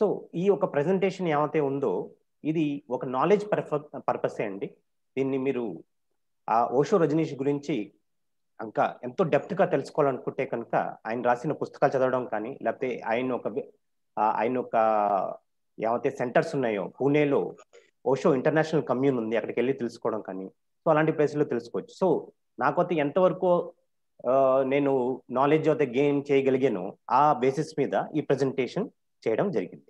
So ఈ ఒక presentation ఏమైతే ఉందో ఇది ఒక నాలెడ్జ్ పర్పసే అండి. దీన్ని మీరు ఆ ఓషో రజనీష్ గురించి ఇంకా ఎంతో డెప్త్గా తెలుసుకోవాలనుకుంటే కనుక ఆయన రాసిన పుస్తకాలు చదవడం కానీ, లేకపోతే ఆయన ఒక ఏమైతే సెంటర్స్ ఉన్నాయో పూణేలో ఓషో ఇంటర్నేషనల్ కమ్యూన్ ఉంది, అక్కడికి వెళ్ళి తెలుసుకోవడం కానీ, సో అలాంటి ప్లేస్లో తెలుసుకోవచ్చు. సో నాకైతే ఎంతవరకు నేను నాలెడ్జ్ అయితే గెయిన్ చేయగలిగాను ఆ బేసిస్ మీద ఈ ప్రెజెంటేషన్ చేయడం జరిగింది.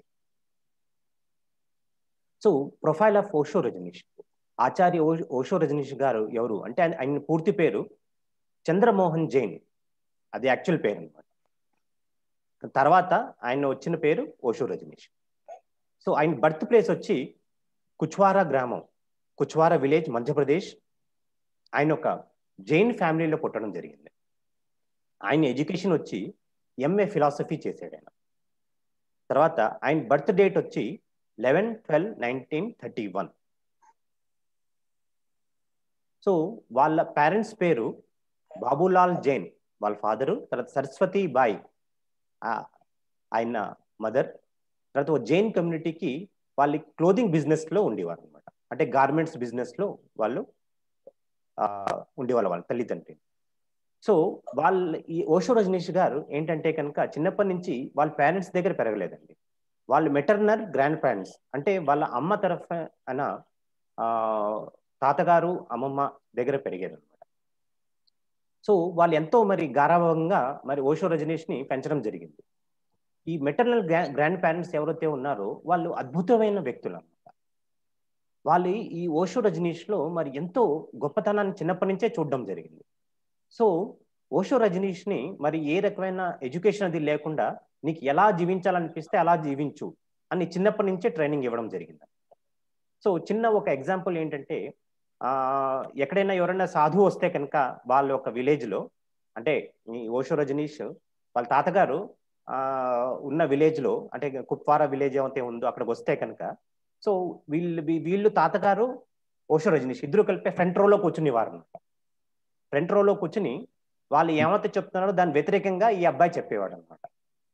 So profile of Osho Rajneesh. Acharya Osho Rajneesh garu ఎవరు అంటే ఆయన పూర్తి పేరు చంద్రమోహన్ జైన్, అది యాక్చువల్ పేరు అనమాట. తర్వాత ఆయన వచ్చిన పేరు ఓషో రజనీష్. సో ఆయన బర్త్ ప్లేస్ వచ్చి కుచ్వారా గ్రామం, కుచ్వారా విలేజ్, మధ్యప్రదేశ్. ఆయన ఒక జైన్ ఫ్యామిలీలో పుట్టడం జరిగింది. ఆయన ఎడ్యుకేషన్ వచ్చి ఎంఏ ఫిలాసఫీ చేశాడు ఆయన. తర్వాత ఆయన బర్త్ డేట్ వచ్చి 11/12/1931. సో వాళ్ళ పేరెంట్స్ పేరు బాబులాల్ జైన్ వాళ్ళ ఫాదరు, తర్వాత సరస్వతి బాయ్ ఆయన మదర్. తర్వాత జైన్ కమ్యూనిటీకి వాళ్ళ క్లోదింగ్ బిజినెస్ లో ఉండేవారు అనమాట, అంటే గార్మెంట్స్ బిజినెస్ లో వాళ్ళు ఉండేవాళ్ళు వాళ్ళ తల్లిదండ్రి. సో ఈ ఓషో రజనీష్ గారు ఏంటంటే కనుక చిన్నప్పటి నుంచి వాళ్ళ పేరెంట్స్ దగ్గర పెరగలేదండి. వాళ్ళు మెటర్నల్ గ్రాండ్ పేరెంట్స్, అంటే వాళ్ళ అమ్మ తరఫున తాతగారు అమ్మమ్మ దగ్గర పెరిగారు అనమాట. సో వాళ్ళు ఎంతో మరి గారాభంగా మరి ఓషో రజనీష్ ని పెంచడం జరిగింది. ఈ మెటర్నల్ గ్రాండ్ పేరెంట్స్ ఎవరైతే ఉన్నారో వాళ్ళు అద్భుతమైన వ్యక్తులు అనమాట. వాళ్ళు ఈ ఓషో రజనీష్ లో మరి ఎంతో గొప్పతనాన్ని చిన్నప్పటి నుంచే చూడడం జరిగింది. సో ఓషో రజనీష్ ని మరి ఏ రకమైన ఎడ్యుకేషన్ అది లేకుండా నీకు ఎలా జీవించాలనిపిస్తే అలా జీవించు అని చిన్నప్పటి నుంచే ట్రైనింగ్ ఇవ్వడం జరిగింది. సో చిన్న ఒక ఎగ్జాంపుల్ ఏంటంటే, ఎక్కడైనా ఎవరైనా సాధువు వస్తే కనుక వాళ్ళ ఒక విలేజ్ లో, అంటే ఈ ఓషో రజనీష్ వాళ్ళ తాతగారు ఉన్న విలేజ్ లో, అంటే కుప్వారా విలేజ్ ఏమైతే ఉందో అక్కడికి వస్తే కనుక, సో వీళ్ళు తాతగారు ఓషో రజనీష్ ఇద్దరు కలిపి ఫ్రంట్ రోలో కూర్చునేవారు అనమాట. ఫ్రంట్ రోలో కూర్చుని వాళ్ళు ఏమైతే చెప్తున్నారో దాని వ్యతిరేకంగా ఈ అబ్బాయి చెప్పేవాడు అనమాట.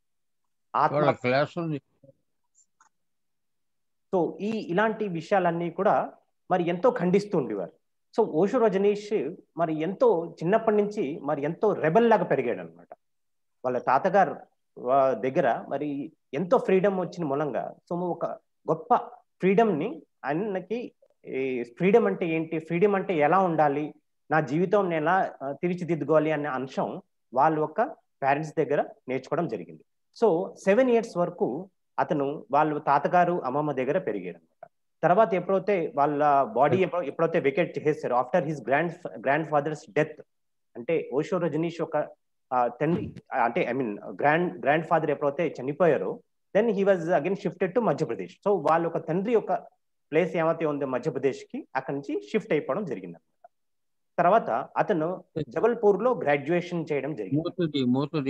సో ఇలాంటి విషయాలన్నీ కూడా మరి ఎంతో ఖండిస్తూ ఉండేవారు. సో ఓషో రజనీష్ మరి ఎంతో చిన్నప్పటి నుంచి మరి ఎంతో రెబల్ లాగా పెరిగాడు అనమాట. వాళ్ళ తాతగారు దగ్గర మరి ఎంతో ఫ్రీడమ్ వచ్చిన మూలంగా, సో ఒక గొప్ప ఫ్రీడమ్ ని ఆయనకి, ఫ్రీడమ్ అంటే ఏంటి, ఫ్రీడమ్ అంటే ఎలా ఉండాలి, నా జీవితం నేను ఎలా తీర్చిదిద్దుకోవాలి అనే అంశం వాళ్ళ యొక్క పేరెంట్స్ దగ్గర నేర్చుకోవడం జరిగింది. సో 7 years వరకు అతను వాళ్ళ తాతగారు అమ్మమ్మ దగ్గర పెరిగాడు అనమాట. తర్వాత ఎప్పుడైతే వాళ్ళ బాడీ ఎప్పుడైతే వెకేట్ చేశారో after his grandfather's death, అంటే ఓషో రజనీష్ ఒక తండ్రి, అంటే ఐ మీన్ గ్రాండ్ ఫాదర్ ఎప్పుడైతే చనిపోయారో, then he was again shifted to Madhya Pradesh. So వాళ్ళ ఒక తండ్రి ఒక ప్లేస్ ఏమైతే ఉందో మధ్యప్రదేశ్ కి, అక్కడి నుంచి షిఫ్ట్ అయిపోవడం జరిగింది అనమాట. తర్వాత అతను జబల్పూర్ లో గ్రాడ్యుయేషన్ చేయడం జరిగింది.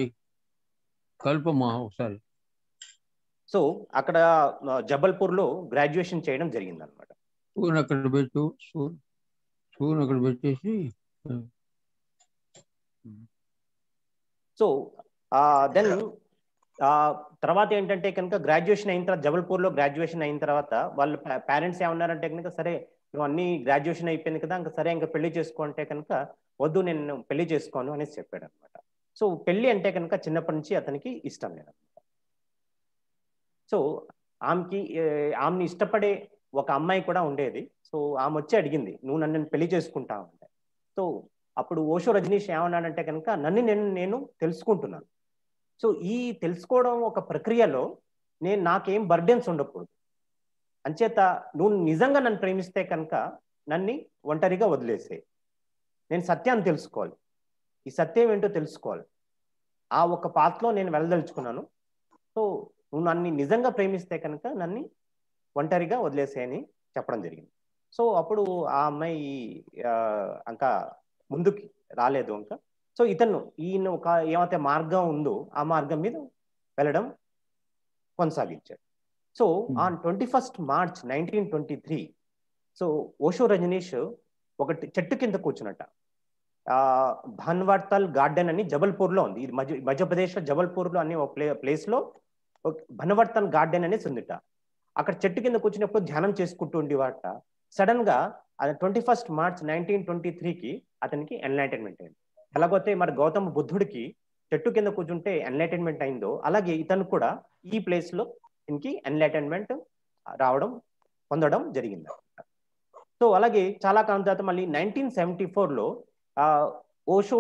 సో అక్కడ జబల్పూర్ లో గ్రాడ్యుయేషన్ చేయడం జరిగింది అనమాట. సో దెన్ తర్వాత ఏంటంటే కనుక గ్రాడ్యుయేషన్ అయిన తర్వాత, జబల్పూర్ లో గ్రాడ్యుయేషన్ అయిన తర్వాత వాళ్ళ పేరెంట్స్ ఏమన్నారంటే కనుక, సరే నువ్వు అన్ని గ్రాడ్యుయేషన్ అయిపోయింది కదా, ఇంకా సరే ఇంకా పెళ్లి చేసుకుంటే కనుక వద్దు, నేను పెళ్లి చేసుకోను అనేసి చెప్పాడు అనమాట. సో పెళ్లి అంటే కనుక చిన్నప్పటి నుంచి అతనికి ఇష్టం లేదన్నమాట. సో ఆమెని ఇష్టపడే ఒక అమ్మాయి కూడా ఉండేది. సో ఆమె వచ్చి అడిగింది, నువ్వు నన్ను పెళ్లి చేసుకుంటావు అంటే. సో అప్పుడు ఓషో రజనీష్ ఏమన్నాడంటే కనుక, నేను తెలుసుకుంటున్నాను. సో ఈ తెలుసుకోవడం ఒక ప్రక్రియలో నాకేం బర్డెన్స్ ఉండకూడదు, అంచేత నువ్వు నిజంగా నన్ను ప్రేమిస్తే కనుక నన్ను ఒంటరిగా వదిలేసే, నేను సత్యాన్ని తెలుసుకోవాలి, ఈ సత్యం ఏంటో తెలుసుకోవాలి, ఆ ఒక పాత్రలో నేను వెళ్ళదలుచుకున్నాను. సో నువ్వు నన్ను నిజంగా ప్రేమిస్తే కనుక నన్ను ఒంటరిగా వదిలేసేయని చెప్పడం జరిగింది. సో అప్పుడు ఆ అమ్మాయి ఇంకా ముందుకి రాలేదు ఇంకా. సో ఈయన ఒక ఏమైతే మార్గం ఉందో ఆ మార్గం మీద వెళ్ళడం కొనసాగించాడు. So on 21st March 1923, so Osho Rajneesh ఒకటి చెట్టు కింద కూర్చున్నట్ట. భాన్వర్తల్ గార్డెన్ అని జబల్పూర్ లో ఉంది, ఇది మధ్యప్రదేశ్ లో జబల్పూర్ లో అనే ఒక ప్లేస్ లో భనవర్తన్ గార్డెన్ అనేసి ఉందిట. అక్కడ చెట్టు కింద కూర్చున్నప్పుడు ధ్యానం చేసుకుంటూ ఉండేవాట. సడన్ గా 21 మార్చ్ 1923కి అతనికి ఎన్లైటన్మెంట్ అయింది. ఎలాగైతే మరి గౌతమ బుద్ధుడికి చెట్టు కింద కూర్చుంటే ఎన్లైటన్మెంట్ అయిందో, అలాగే ఇతను కూడా ఈ ప్లేస్ లో ఇంకి ఎన్లైటన్మెంట్ పొందడం జరిగింది. సో అలాగే చాలా కాలం తర్వాత మళ్ళీ 1974లో ఓషో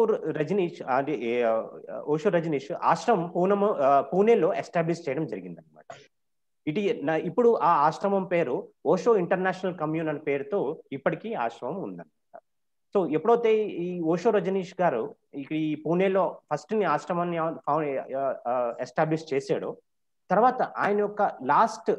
రజనీష్ ఆశ్రమం పూణేలో ఎస్టాబ్లిష్ చేయడం జరిగింది అనమాట. ఇప్పుడు ఆ ఆశ్రమం పేరు ఓషో ఇంటర్నేషనల్ కమ్యూన్ అనే పేరుతో ఇప్పటికీ ఆశ్రమం ఉందన్నమాట. సో ఎప్పుడైతే ఈ ఓషో రజనీష్ గారు ఈ పూణేలో ఫస్ట్ ఆశ్రమాన్ని ఎస్టాబ్లిష్ చేశాడో, తర్వాత ఆయన యొక్క లాస్ట్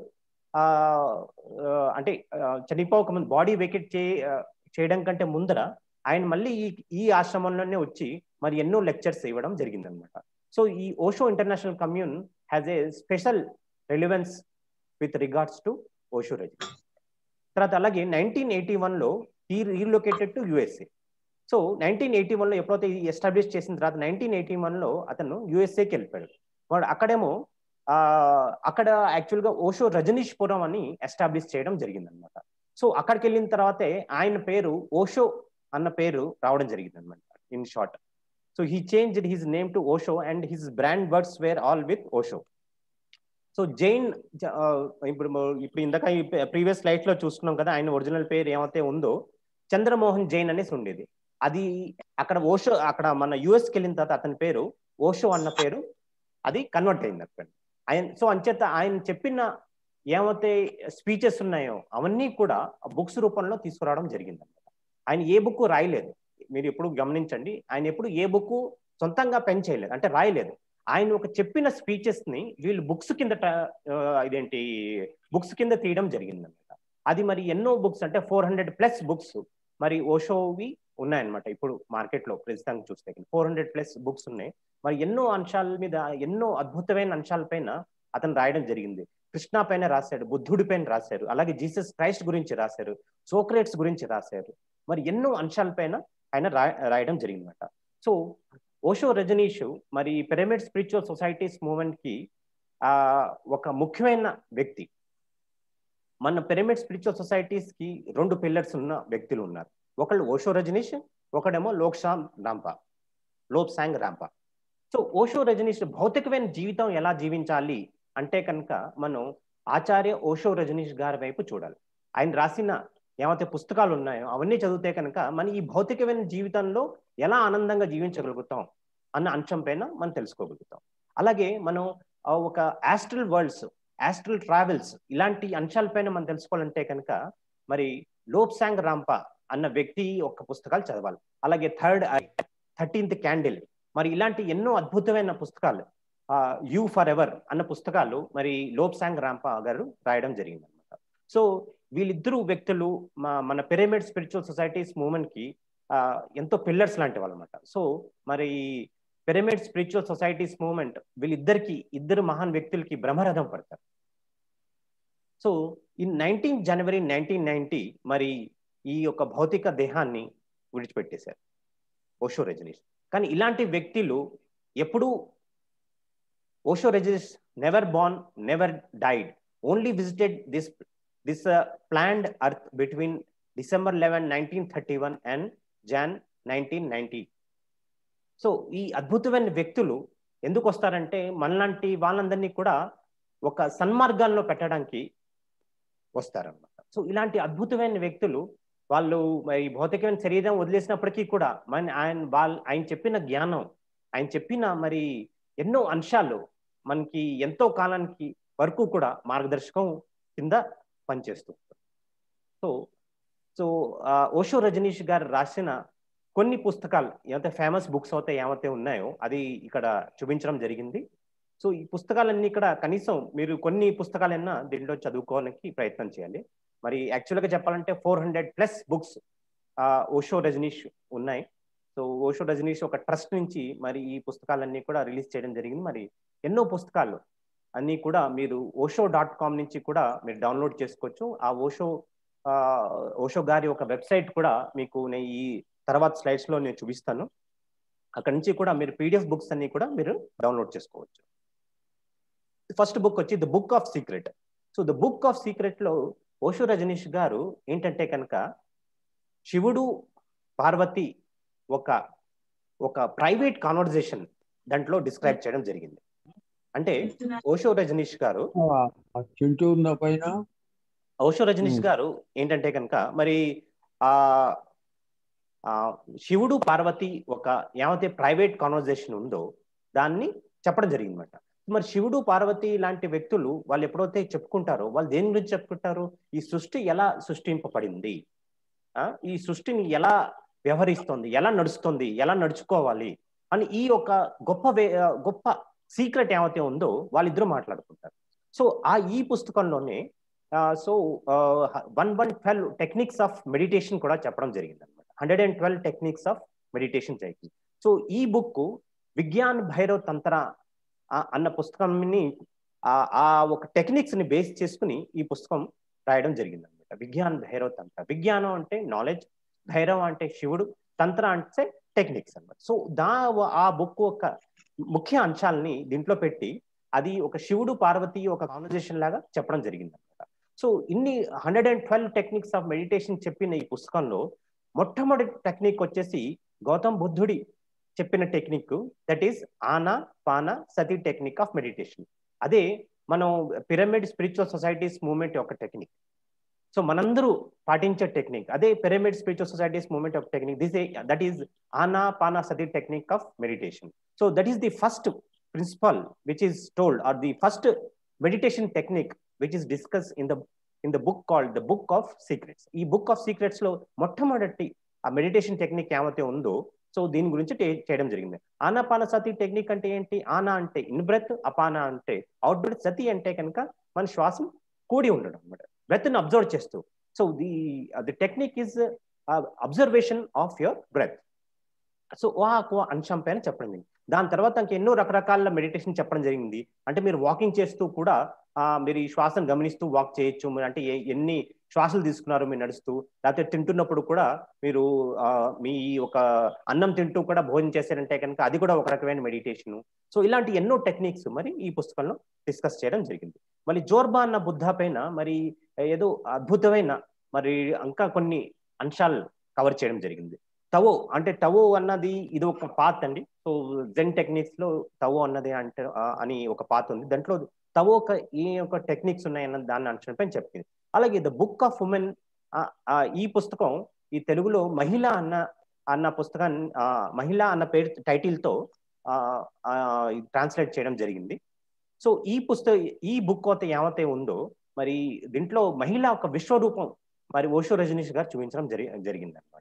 అంటే చనిపోక ముందు బాడీ వెకేట్ చేయడం కంటే ముందర ఆయన మళ్ళీ ఈ ఆశ్రమంలోనే వచ్చి మరి ఎన్నో లెక్చర్స్ ఇవ్వడం జరిగిందనమాట. సో ఈ Osho international commune has a special relevance with regards to Osho Rajneesh. తర్వాత అలాగే 1981లో ఈ రీలొకేటెడ్ టు యుఎస్ఏ. సో 1981లో ఎప్పుడైతే ఎస్టాబ్లిష్ చేసిన తర్వాత 1981లో అతను యుఎస్ఏకి వెళ్ళిపోయాడు. వాడు అక్కడేమో అక్కడ యాక్చువల్గా ఓషో రజనీష్ పురం అని ఎస్టాబ్లిష్ చేయడం జరిగిందనమాట. సో అక్కడికి వెళ్ళిన తర్వాతే ఆయన పేరు ఓషో అన్న పేరు రావడం జరిగింది అనమాట in short. So he changed his name to Osho and his brand words were all with Osho. So జైన్ ఇప్పుడు ఇందాక ప్రీవియస్ స్లైడ్స్ లో చూస్తున్నాం కదా, ఆయన ఒరిజినల్ పేరు ఏమైతే ఉందో చంద్రమోహన్ జైన్ అనేసి ఉండేది. అది అక్కడ ఓషో, అక్కడ మన యుఎస్కి వెళ్ళిన తర్వాత అతని పేరు ఓషో అన్న పేరు అది కన్వర్ట్ అయింది అక్కడ. సో అంచేత ఆయన చెప్పిన ఏమైతే స్పీచెస్ ఉన్నాయో అవన్నీ కూడా బుక్స్ రూపంలో తీసుకురావడం జరిగింది అనమాట. ఆయన ఏ బుక్ రాయలేదు, మీరు ఎప్పుడు గమనించండి. ఆయన ఎప్పుడు ఏ బుక్ సొంతంగా పెన్ చేయలేదు, అంటే రాయలేదు. ఆయన ఒక చెప్పిన స్పీచెస్ ని వీళ్ళు బుక్స్ కింద తీయడం జరిగింది అనమాట. అది మరి ఎన్నో బుక్స్, అంటే 400+ బుక్స్ మరి ఓషోవి ఉన్నాయన్నమాట. ఇప్పుడు మార్కెట్ లో ప్రస్తుతానికి చూస్తే 400+ బుక్స్ ఉన్నాయి. మరి ఎన్నో అంశాల మీద, ఎన్నో అద్భుతమైన అంశాల పైన అతను రాయడం జరిగింది. కృష్ణ పైన రాశాడు, బుద్ధుడి పైన రాశారు, అలాగే జీసస్ క్రైస్ట్ గురించి రాశారు, సోక్రేట్స్ గురించి రాశారు. మరి ఎన్నో అంశాల పైన ఆయన రాయడం జరిగిందన్నమాట. సో ఓషో రజనీష్ మరి పిరమిడ్ స్పిరిచువల్ సొసైటీస్ మూవ్మెంట్ కి ఒక ముఖ్యమైన వ్యక్తి. మన పిరమిడ్ స్పిరిచువల్ సొసైటీస్ కి 2 పిల్లర్స్ ఉన్న వ్యక్తులు ఉన్నారు. ఒకళ్ళు ఓషో రజనీష్, ఒకడేమో లోబ్సాంగ్ రాంపా. సో ఓషో రజనీష్ భౌతికమైన జీవితం ఎలా జీవించాలి అంటే కనుక మనం ఆచార్య ఓషో రజనీష్ గారి వైపు చూడాలి. ఆయన రాసిన ఏమైతే పుస్తకాలు ఉన్నాయో అవన్నీ చదివితే కనుక మనం ఈ భౌతికమైన జీవితంలో ఎలా ఆనందంగా జీవించగలుగుతాం అన్న అంశం పైన మనం తెలుసుకోగలుగుతాం. అలాగే మనం ఒక ఆస్ట్రల్ వరల్డ్స్, ఆస్ట్రల్ ట్రావెల్స్ ఇలాంటి అంశాలపైన మనం తెలుసుకోవాలంటే కనుక మరి లోబ్సాంగ్ రాంపా అన్న వ్యక్తి యొక్క పుస్తకాలు చదవాలి. అలాగే 13th క్యాండిల్, మరి ఇలాంటి ఎన్నో అద్భుతమైన పుస్తకాలు, యూ ఫర్ ఎవర్ అన్న పుస్తకాలు మరి లోబ్సాంగ్ రాంపా గారు రాయడం జరిగింది అనమాట. సో వీళ్ళిద్దరు వ్యక్తులు మన పిరమిడ్ స్పిరిచువల్ సొసైటీస్ మూవ్మెంట్ కి ఎంతో పిల్లర్స్ లాంటి వాళ్ళు అనమాట. సో మరి పిరమిడ్ స్పిరిచువల్ సొసైటీస్ మూవ్మెంట్ వీళ్ళిద్దరికి, ఇద్దరు మహాన్ వ్యక్తులకి బ్రహ్మరథం పడతారు. సో ఇన్ 19 జనవరి 1990 మరి ఈ యొక్క భౌతిక దేహాన్ని విడిచిపెట్టేశారు ఓషో రజనీష్. కానీ ఇలాంటి వ్యక్తులు ఎప్పుడూ Osho Rajneesh never born, never died, only visited this planned earth between December 11, 1931 and Jan 1990. So ఈ అద్భుతమైన వ్యక్తులు ఎందుకు వస్తారంటే మనలాంటి వాళ్ళందరినీ కూడా ఒక సన్మార్గాల్లో పెట్టడానికి వస్తారన్నమాట. సో ఇలాంటి అద్భుతమైన వ్యక్తులు వాళ్ళు మరి భౌతికమైన శరీరం వదిలేసినప్పటికీ కూడా ఆయన చెప్పిన జ్ఞానం, ఆయన చెప్పిన మరి ఎన్నో అంశాలు మనకి ఎంతో కాలానికి వరకు కూడా మార్గదర్శకం కింద పనిచేస్తూ. సో ఓషో రజనీష్ గారు రాసిన కొన్ని పుస్తకాలు ఏమైతే ఫేమస్ బుక్స్ ఏమైతే ఉన్నాయో అది ఇక్కడ చూపించడం జరిగింది. సో ఈ పుస్తకాలన్నీ ఇక్కడ కనీసం మీరు కొన్ని పుస్తకాలైనా దీంట్లో చదువుకోవడానికి ప్రయత్నం చేయాలి. మరి యాక్చువల్గా చెప్పాలంటే 400+ బుక్స్ ఓషో రజనీష్ ఉన్నాయి. సో ఓషో రజనీష్ ఒక ట్రస్ట్ నుంచి మరి ఈ పుస్తకాలన్నీ కూడా రిలీజ్ చేయడం జరిగింది. మరి ఎన్నో పుస్తకాలు అన్నీ కూడా మీరు osho.com నుంచి కూడా మీరు డౌన్లోడ్ చేసుకోవచ్చు. ఆ ఓషో గారి ఒక వెబ్సైట్ కూడా మీకు నేను ఈ తర్వాత స్లైడ్స్ లో నేను చూపిస్తాను. అక్కడ నుంచి కూడా మీరు PDF బుక్స్ అన్ని కూడా మీరు డౌన్లోడ్ చేసుకోవచ్చు. ఫస్ట్ బుక్ వచ్చి the book of secret. So the book of secret లో ఓషో రజనీష్ గారు ఏంటంటే కనుక శివుడు పార్వతి ఒక ఒక ప్రైవేట్ కాన్వర్జేషన్ దాంట్లో డిస్క్రైబ్ చేయడం జరిగింది. అంటే ఓషో రజనీష్ గారు చింటూ ఉన్న పైన ఓషో రజనీష్ గారు ఏంటంటే కనుక మరి ఆ శివుడు పార్వతి ఒక ఏమైతే ప్రైవేట్ కాన్వర్జేషన్ ఉందో దాన్ని చెప్పడం జరిగింది అనమాట. మరి శివుడు పార్వతి లాంటి వ్యక్తులు వాళ్ళు ఎప్పుడైతే చెప్పుకుంటారో వాళ్ళు దేని గురించి చెప్పుకుంటారు? ఈ సృష్టి ఎలా సృష్టింపబడింది, ఈ సృష్టిని ఎలా వ్యవహరిస్తుంది, ఎలా నడుస్తుంది, ఎలా నడుచుకోవాలి అని ఈ ఒక గొప్ప సీక్రెట్ ఏమైతే ఉందో వాళ్ళిద్దరూ మాట్లాడుకుంటారు. సో ఈ పుస్తకంలోనే సో 112 టెక్నిక్స్ ఆఫ్ మెడిటేషన్ కూడా చెప్పడం జరిగింది అనమాట. 112 techniques of meditation technique. So ఈ బుక్ విజ్ఞాన్ భైరవ్ తంత్ర అన్న పుస్తకాన్ని ఆ ఒక టెక్నిక్స్ ని బేస్ చేసుకుని ఈ పుస్తకం రాయడం జరిగింది అనమాట. విజ్ఞాన్ భైరవ్ తంత్ర. విజ్ఞానం అంటే నాలెడ్జ్, భైరవ అంటే శివుడు, తంత్ర అంటే టెక్నిక్స్ అనమాట. సో ఆ బుక్ ఒక ముఖ్య అంశాలని దీంట్లో పెట్టి అది ఒక శివుడు పార్వతి ఒక కాన్వర్జేషన్ లాగా చెప్పడం జరిగింది అనమాట. సో ఇన్ని 112 టెక్నిక్స్ ఆఫ్ మెడిటేషన్ చెప్పిన ఈ పుస్తకంలో మొట్టమొదటి టెక్నిక్ వచ్చేసి గౌతమ్ బుద్ధుడి చెప్పిన technique, that is Anapanasati technique of meditation. అదే మనం పిరమిడ్ స్పిరిచువల్ సొసైటీస్ మూవ్మెంట్ యొక్క టెక్నిక్. సో మనందరూ పాటించే టెక్నిక్ అదే pyramid spiritual societies movement of technique. That is Anapanasati technique of meditation. So that is the first principle which is told or the first meditation technique which is discuss in the book called the book of secrets. ఈ book of secrets లో మొట్టమొదటి ఆ meditation technique ఏమైతే ఉందో so దీని గురించి చేయడం జరిగింది. ఆనాపానసతి టెక్నిక్ అంటే ఏంటి? ఆనా అంటే ఇన్ బ్రెత్, అపాన అంటే అవుట్ బ్రెత్, సతి అంటే కనుక మన శ్వాసం కూడి ఉండడం అనమాట, బ్రెత్ ని అబ్జర్వ్ చేస్తూ. So the technique is observation of your breath. So అంశం పైన చెప్పడం జరిగింది. దాని తర్వాత ఇంకా ఎన్నో రకరకాల మెడిటేషన్ చెప్పడం జరిగింది. అంటే మీరు వాకింగ్ చేస్తూ కూడా మీరు ఈ శ్వాసను గమనిస్తూ వాక్ చేయొచ్చు. అంటే ఎన్ని శ్వాసలు తీసుకున్నారు మీరు నడుస్తూ, లేకపోతే తింటున్నప్పుడు కూడా మీరు మీ ఒక అన్నం తింటూ కూడా భోజనం చేశారంటే కనుక అది కూడా ఒక రకమైన మెడిటేషన్. సో ఇలాంటి ఎన్నో టెక్నిక్స్ మరి ఈ పుస్తకంలో డిస్కస్ చేయడం జరిగింది. మళ్ళీ జోర్బా అన్న బుద్ధ పైన మరి ఏదో అద్భుతమైన మరి ఇంకా కొన్ని అంశాలు కవర్ చేయడం జరిగింది. టవో అంటే టవో అన్నది ఇది ఒక పాత్ అండి. సో జెన్ టెక్నిక్స్ లో టవో అన్నది అంటే అని ఒక పాత్ ఉంది. దాంట్లో టవో ఏ ఒక టెక్నిక్స్ ఉన్నాయన్న దాన్ని అంశంపై చెప్పింది. అలాగే ద బుక్ ఆఫ్ ఉమెన్ ఈ పుస్తకం ఈ తెలుగులో మహిళ అన్న పుస్తకాన్ని మహిళ అన్న పేరు టైటిల్ తో ట్రాన్స్లేట్ చేయడం జరిగింది. సో ఈ బుక్ అయితే ఏమైతే ఉందో మరి దీంట్లో మహిళ ఒక విశ్వరూపం మరి ఓషో రజనీష్ గారు చూపించడం జరిగింది అనమాట.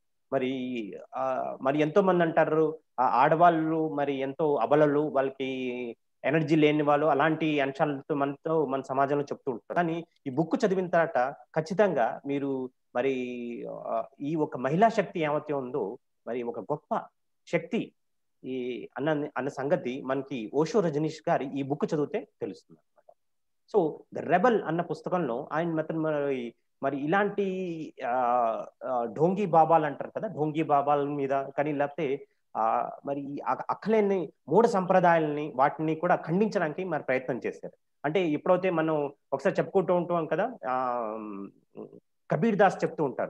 మరి ఎంతో మంది అంటారు ఆడవాళ్ళు మరి ఎంతో అబలలు, వాళ్ళకి ఎనర్జీ లేని వాళ్ళు, అలాంటి అంశాలతో మన సమాజంలో చెప్తూ ఉంటారు. కానీ ఈ బుక్ చదివిన తర్వాత ఖచ్చితంగా మీరు మరి ఈ ఒక మహిళా శక్తి ఏమైతే ఉందో మరి ఒక గొప్ప శక్తి ఈ అన్న సంగతి మనకి ఓషో రజనీష్ గారి ఈ బుక్ చదివితే తెలుస్తుంది అనమాట. సో ద రెబల్ అన్న పుస్తకంలో ఆయన మాత్రం మరి ఇలాంటి ఢోంగి బాబాలు అంటారు కదా, ఢోంగి బాబాల మీద కానీ లేకపోతే మరి అక్కలేని మూఢ సంప్రదాయాలని వాటిని కూడా ఖండించడానికి మరి ప్రయత్నం చేశారు. అంటే ఇప్పుడైతే మనం ఒకసారి చెప్పుకుంటూ ఉంటాం కదా, కబీర్ దాస్ చెప్తూ ఉంటారు,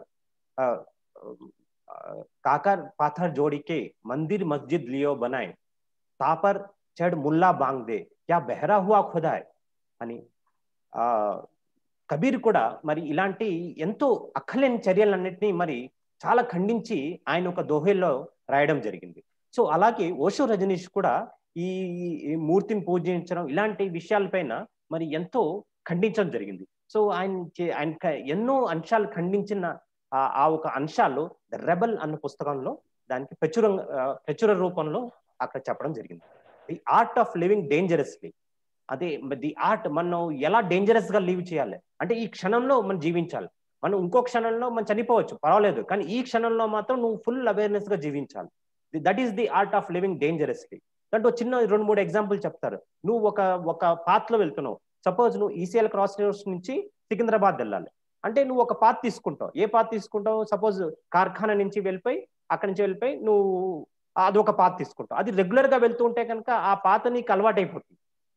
కాకర్ పాథర్ జోడికే మందిర్ మస్జిద్ లియో బనాయ్, తాపర్ చెడ్ ముల్లా బాంగ్ దే, క్యా బెహరా హువా ఖుదాయ్ అని. కబీర్ కూడా మరి ఇలాంటి ఎంతో అక్కలేని చర్యలన్నింటినీ మరి చాలా ఖండించి ఆయన ఒక దోహేల్లో రాయడం జరిగింది. సో అలాగే ఓషో రజనీష్ కూడా ఈ మూర్తిని పూజించడం ఇలాంటి విషయాలపైన మరి ఎంతో ఖండించడం జరిగింది. సో ఆయన ఎన్నో అంశాలు ఖండించిన ఆ ఒక అంశాలు ద రెబల్ అన్న పుస్తకంలో దానికి ప్రచుర రూపంలో అక్కడ చెప్పడం జరిగింది. The art of living dangerously. అదే ది ఆర్ట్, మనం ఎలా డేంజరస్ గా లీవ్ చేయాలి అంటే ఈ క్షణంలో మనం జీవించాలి. మనం ఇంకో క్షణంలో మనం చనిపోవచ్చు పర్వాలేదు, కానీ ఈ క్షణంలో మాత్రం నువ్వు ఫుల్ అవేర్నెస్ గా జీవించాలి. That is the art of living dangerously. దాంట్లో చిన్న 2-3 ఎగ్జాంపుల్ చెప్తారు. నువ్వు ఒక పాత్ లో వెళ్తున్నావు, సపోజ్ నువ్వు ఈసీఎల్ క్రాస్ రోడ్స్ నుంచి సికింద్రాబాద్ వెళ్ళాలి అంటే నువ్వు ఒక పాత్ తీసుకుంటావు. ఏ పాత్ తీసుకుంటావు? సపోజ్ కార్ఖానా నుంచి వెళ్ళిపోయి అక్కడి నుంచి వెళ్ళిపోయి నువ్వు అది ఒక పాత్ తీసుకుంటావు. అది రెగ్యులర్ గా వెళ్తూ ఉంటే కనుక ఆ పాత నీకు అలవాటు అయిపోతుంది.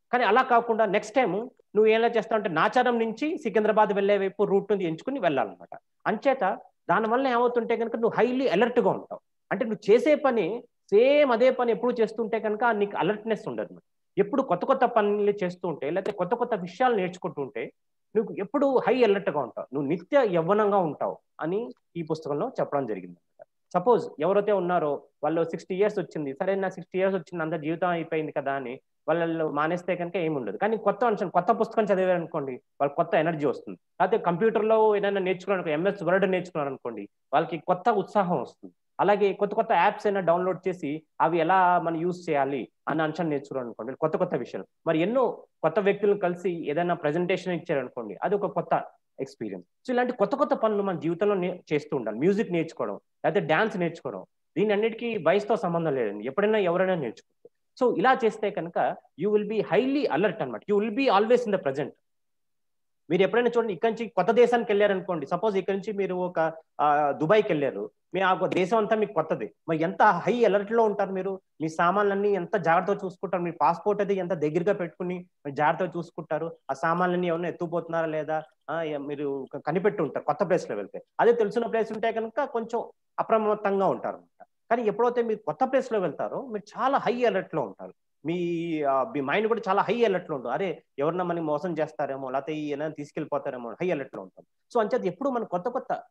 కానీ అలా కాకుండా నెక్స్ట్ టైం నువ్వు ఎలా చేస్తావు అంటే నాచారం నుంచి సికింద్రాబాద్ వెళ్ళే వైపు రూట్ నుంచి ఎంచుకుని వెళ్ళాలన్నమాట. అంచేత దానివల్ల ఏమవుతుంటే కనుక నువ్వు హైలీ అలర్ట్గా ఉంటావు. అంటే నువ్వు చేసే పని సేమ్ అదే పని ఎప్పుడు చేస్తుంటే కనుక నీకు అలర్ట్నెస్ ఉండదు. ఎప్పుడు కొత్త కొత్త పనులు చేస్తూ ఉంటే లేకపోతే కొత్త కొత్త విషయాలు నేర్చుకుంటూ ఉంటే నువ్వు ఎప్పుడు హై అలర్ట్గా ఉంటావు, నువ్వు నిత్య యవ్వనంగా ఉంటావు అని ఈ పుస్తకంలో చెప్పడం జరిగింది. సపోజ్ ఎవరైతే ఉన్నారో వాళ్ళు 60 years వచ్చింది, సరే నా 60 years వచ్చింది అంత జీవితం అయిపోయింది కదా అని వాళ్ళు మానేస్తే కనుక ఏముండదు. కానీ కొత్త అంశం కొత్త పుస్తకం చదివారనుకోండి వాళ్ళకి కొత్త ఎనర్జీ వస్తుంది. లేకపోతే కంప్యూటర్లో ఏదైనా నేర్చుకున్నాను, MS వర్డ్ నేర్చుకున్నారు అనుకోండి వాళ్ళకి కొత్త ఉత్సాహం వస్తుంది. అలాగే కొత్త కొత్త యాప్స్ అయినా డౌన్లోడ్ చేసి అవి ఎలా మనం యూజ్ చేయాలి అన్న అంశం నేర్చుకున్నాను అనుకోండి, కొత్త కొత్త విషయాలు. మరి ఎన్నో కొత్త వ్యక్తులను కలిసి ఏదైనా ప్రజెంటేషన్ ఇచ్చారనుకోండి అది ఒక కొత్త ఎక్స్పీరియన్స్. సో ఇలాంటి కొత్త కొత్త పనులు మన జీవితంలో చేస్తూ ఉండాలి. మ్యూజిక్ నేర్చుకోవడం లేకపోతే డాన్స్ నేర్చుకోవడం, దీని అన్నిటికీ వయసుతో సంబంధం లేదండి, ఎప్పుడైనా ఎవరైనా నేర్చుకోవచ్చు. సో ఇలా చేస్తే కనుక you will be highly alert అనమాట. You will be always in the present. మీరు ఎప్పుడైనా చూడండి, ఇక్కడి నుంచి కొత్త దేశానికి వెళ్ళారనుకోండి, సపోజ్ ఇక్కడ నుంచి మీరు ఒక దుబాయ్కి వెళ్ళారు, మీ ఆ దేశం అంతా మీకు కొత్తది, మరి ఎంత హై అలర్ట్ లో ఉంటారు మీరు, మీ సామాన్లన్నీ ఎంత జాగ్రత్తగా చూసుకుంటారు, మీ పాస్పోర్ట్ అది ఎంత దగ్గరగా పెట్టుకుని జాగ్రత్తగా చూసుకుంటారు, ఆ సామాన్లన్నీ ఏమన్నా ఎత్తుకుపోతున్నారా లేదా మీరు కనిపెట్టి ఉంటారు కొత్త ప్లేస్ లో వెళ్తే. అదే తెలిసిన ప్లేస్ ఉంటే కనుక కొంచెం అప్రమత్తంగా ఉంటారు అనమాట. కానీ ఎప్పుడైతే మీరు కొత్త ప్లేస్ లో వెళ్తారో మీరు చాలా హై అలర్ట్ లో ఉంటారు. మీ మైండ్ కూడా చాలా హై అలర్ట్ లో ఉంటుంది. అరే ఎవరన్నా మనకి మోసం చేస్తారేమో లేకపోతే ఏమైనా తీసుకెళ్ళిపోతారేమో హై అలర్ట్ లో ఉంటాం. సో అంచేది ఎప్పుడు మనం కొత్త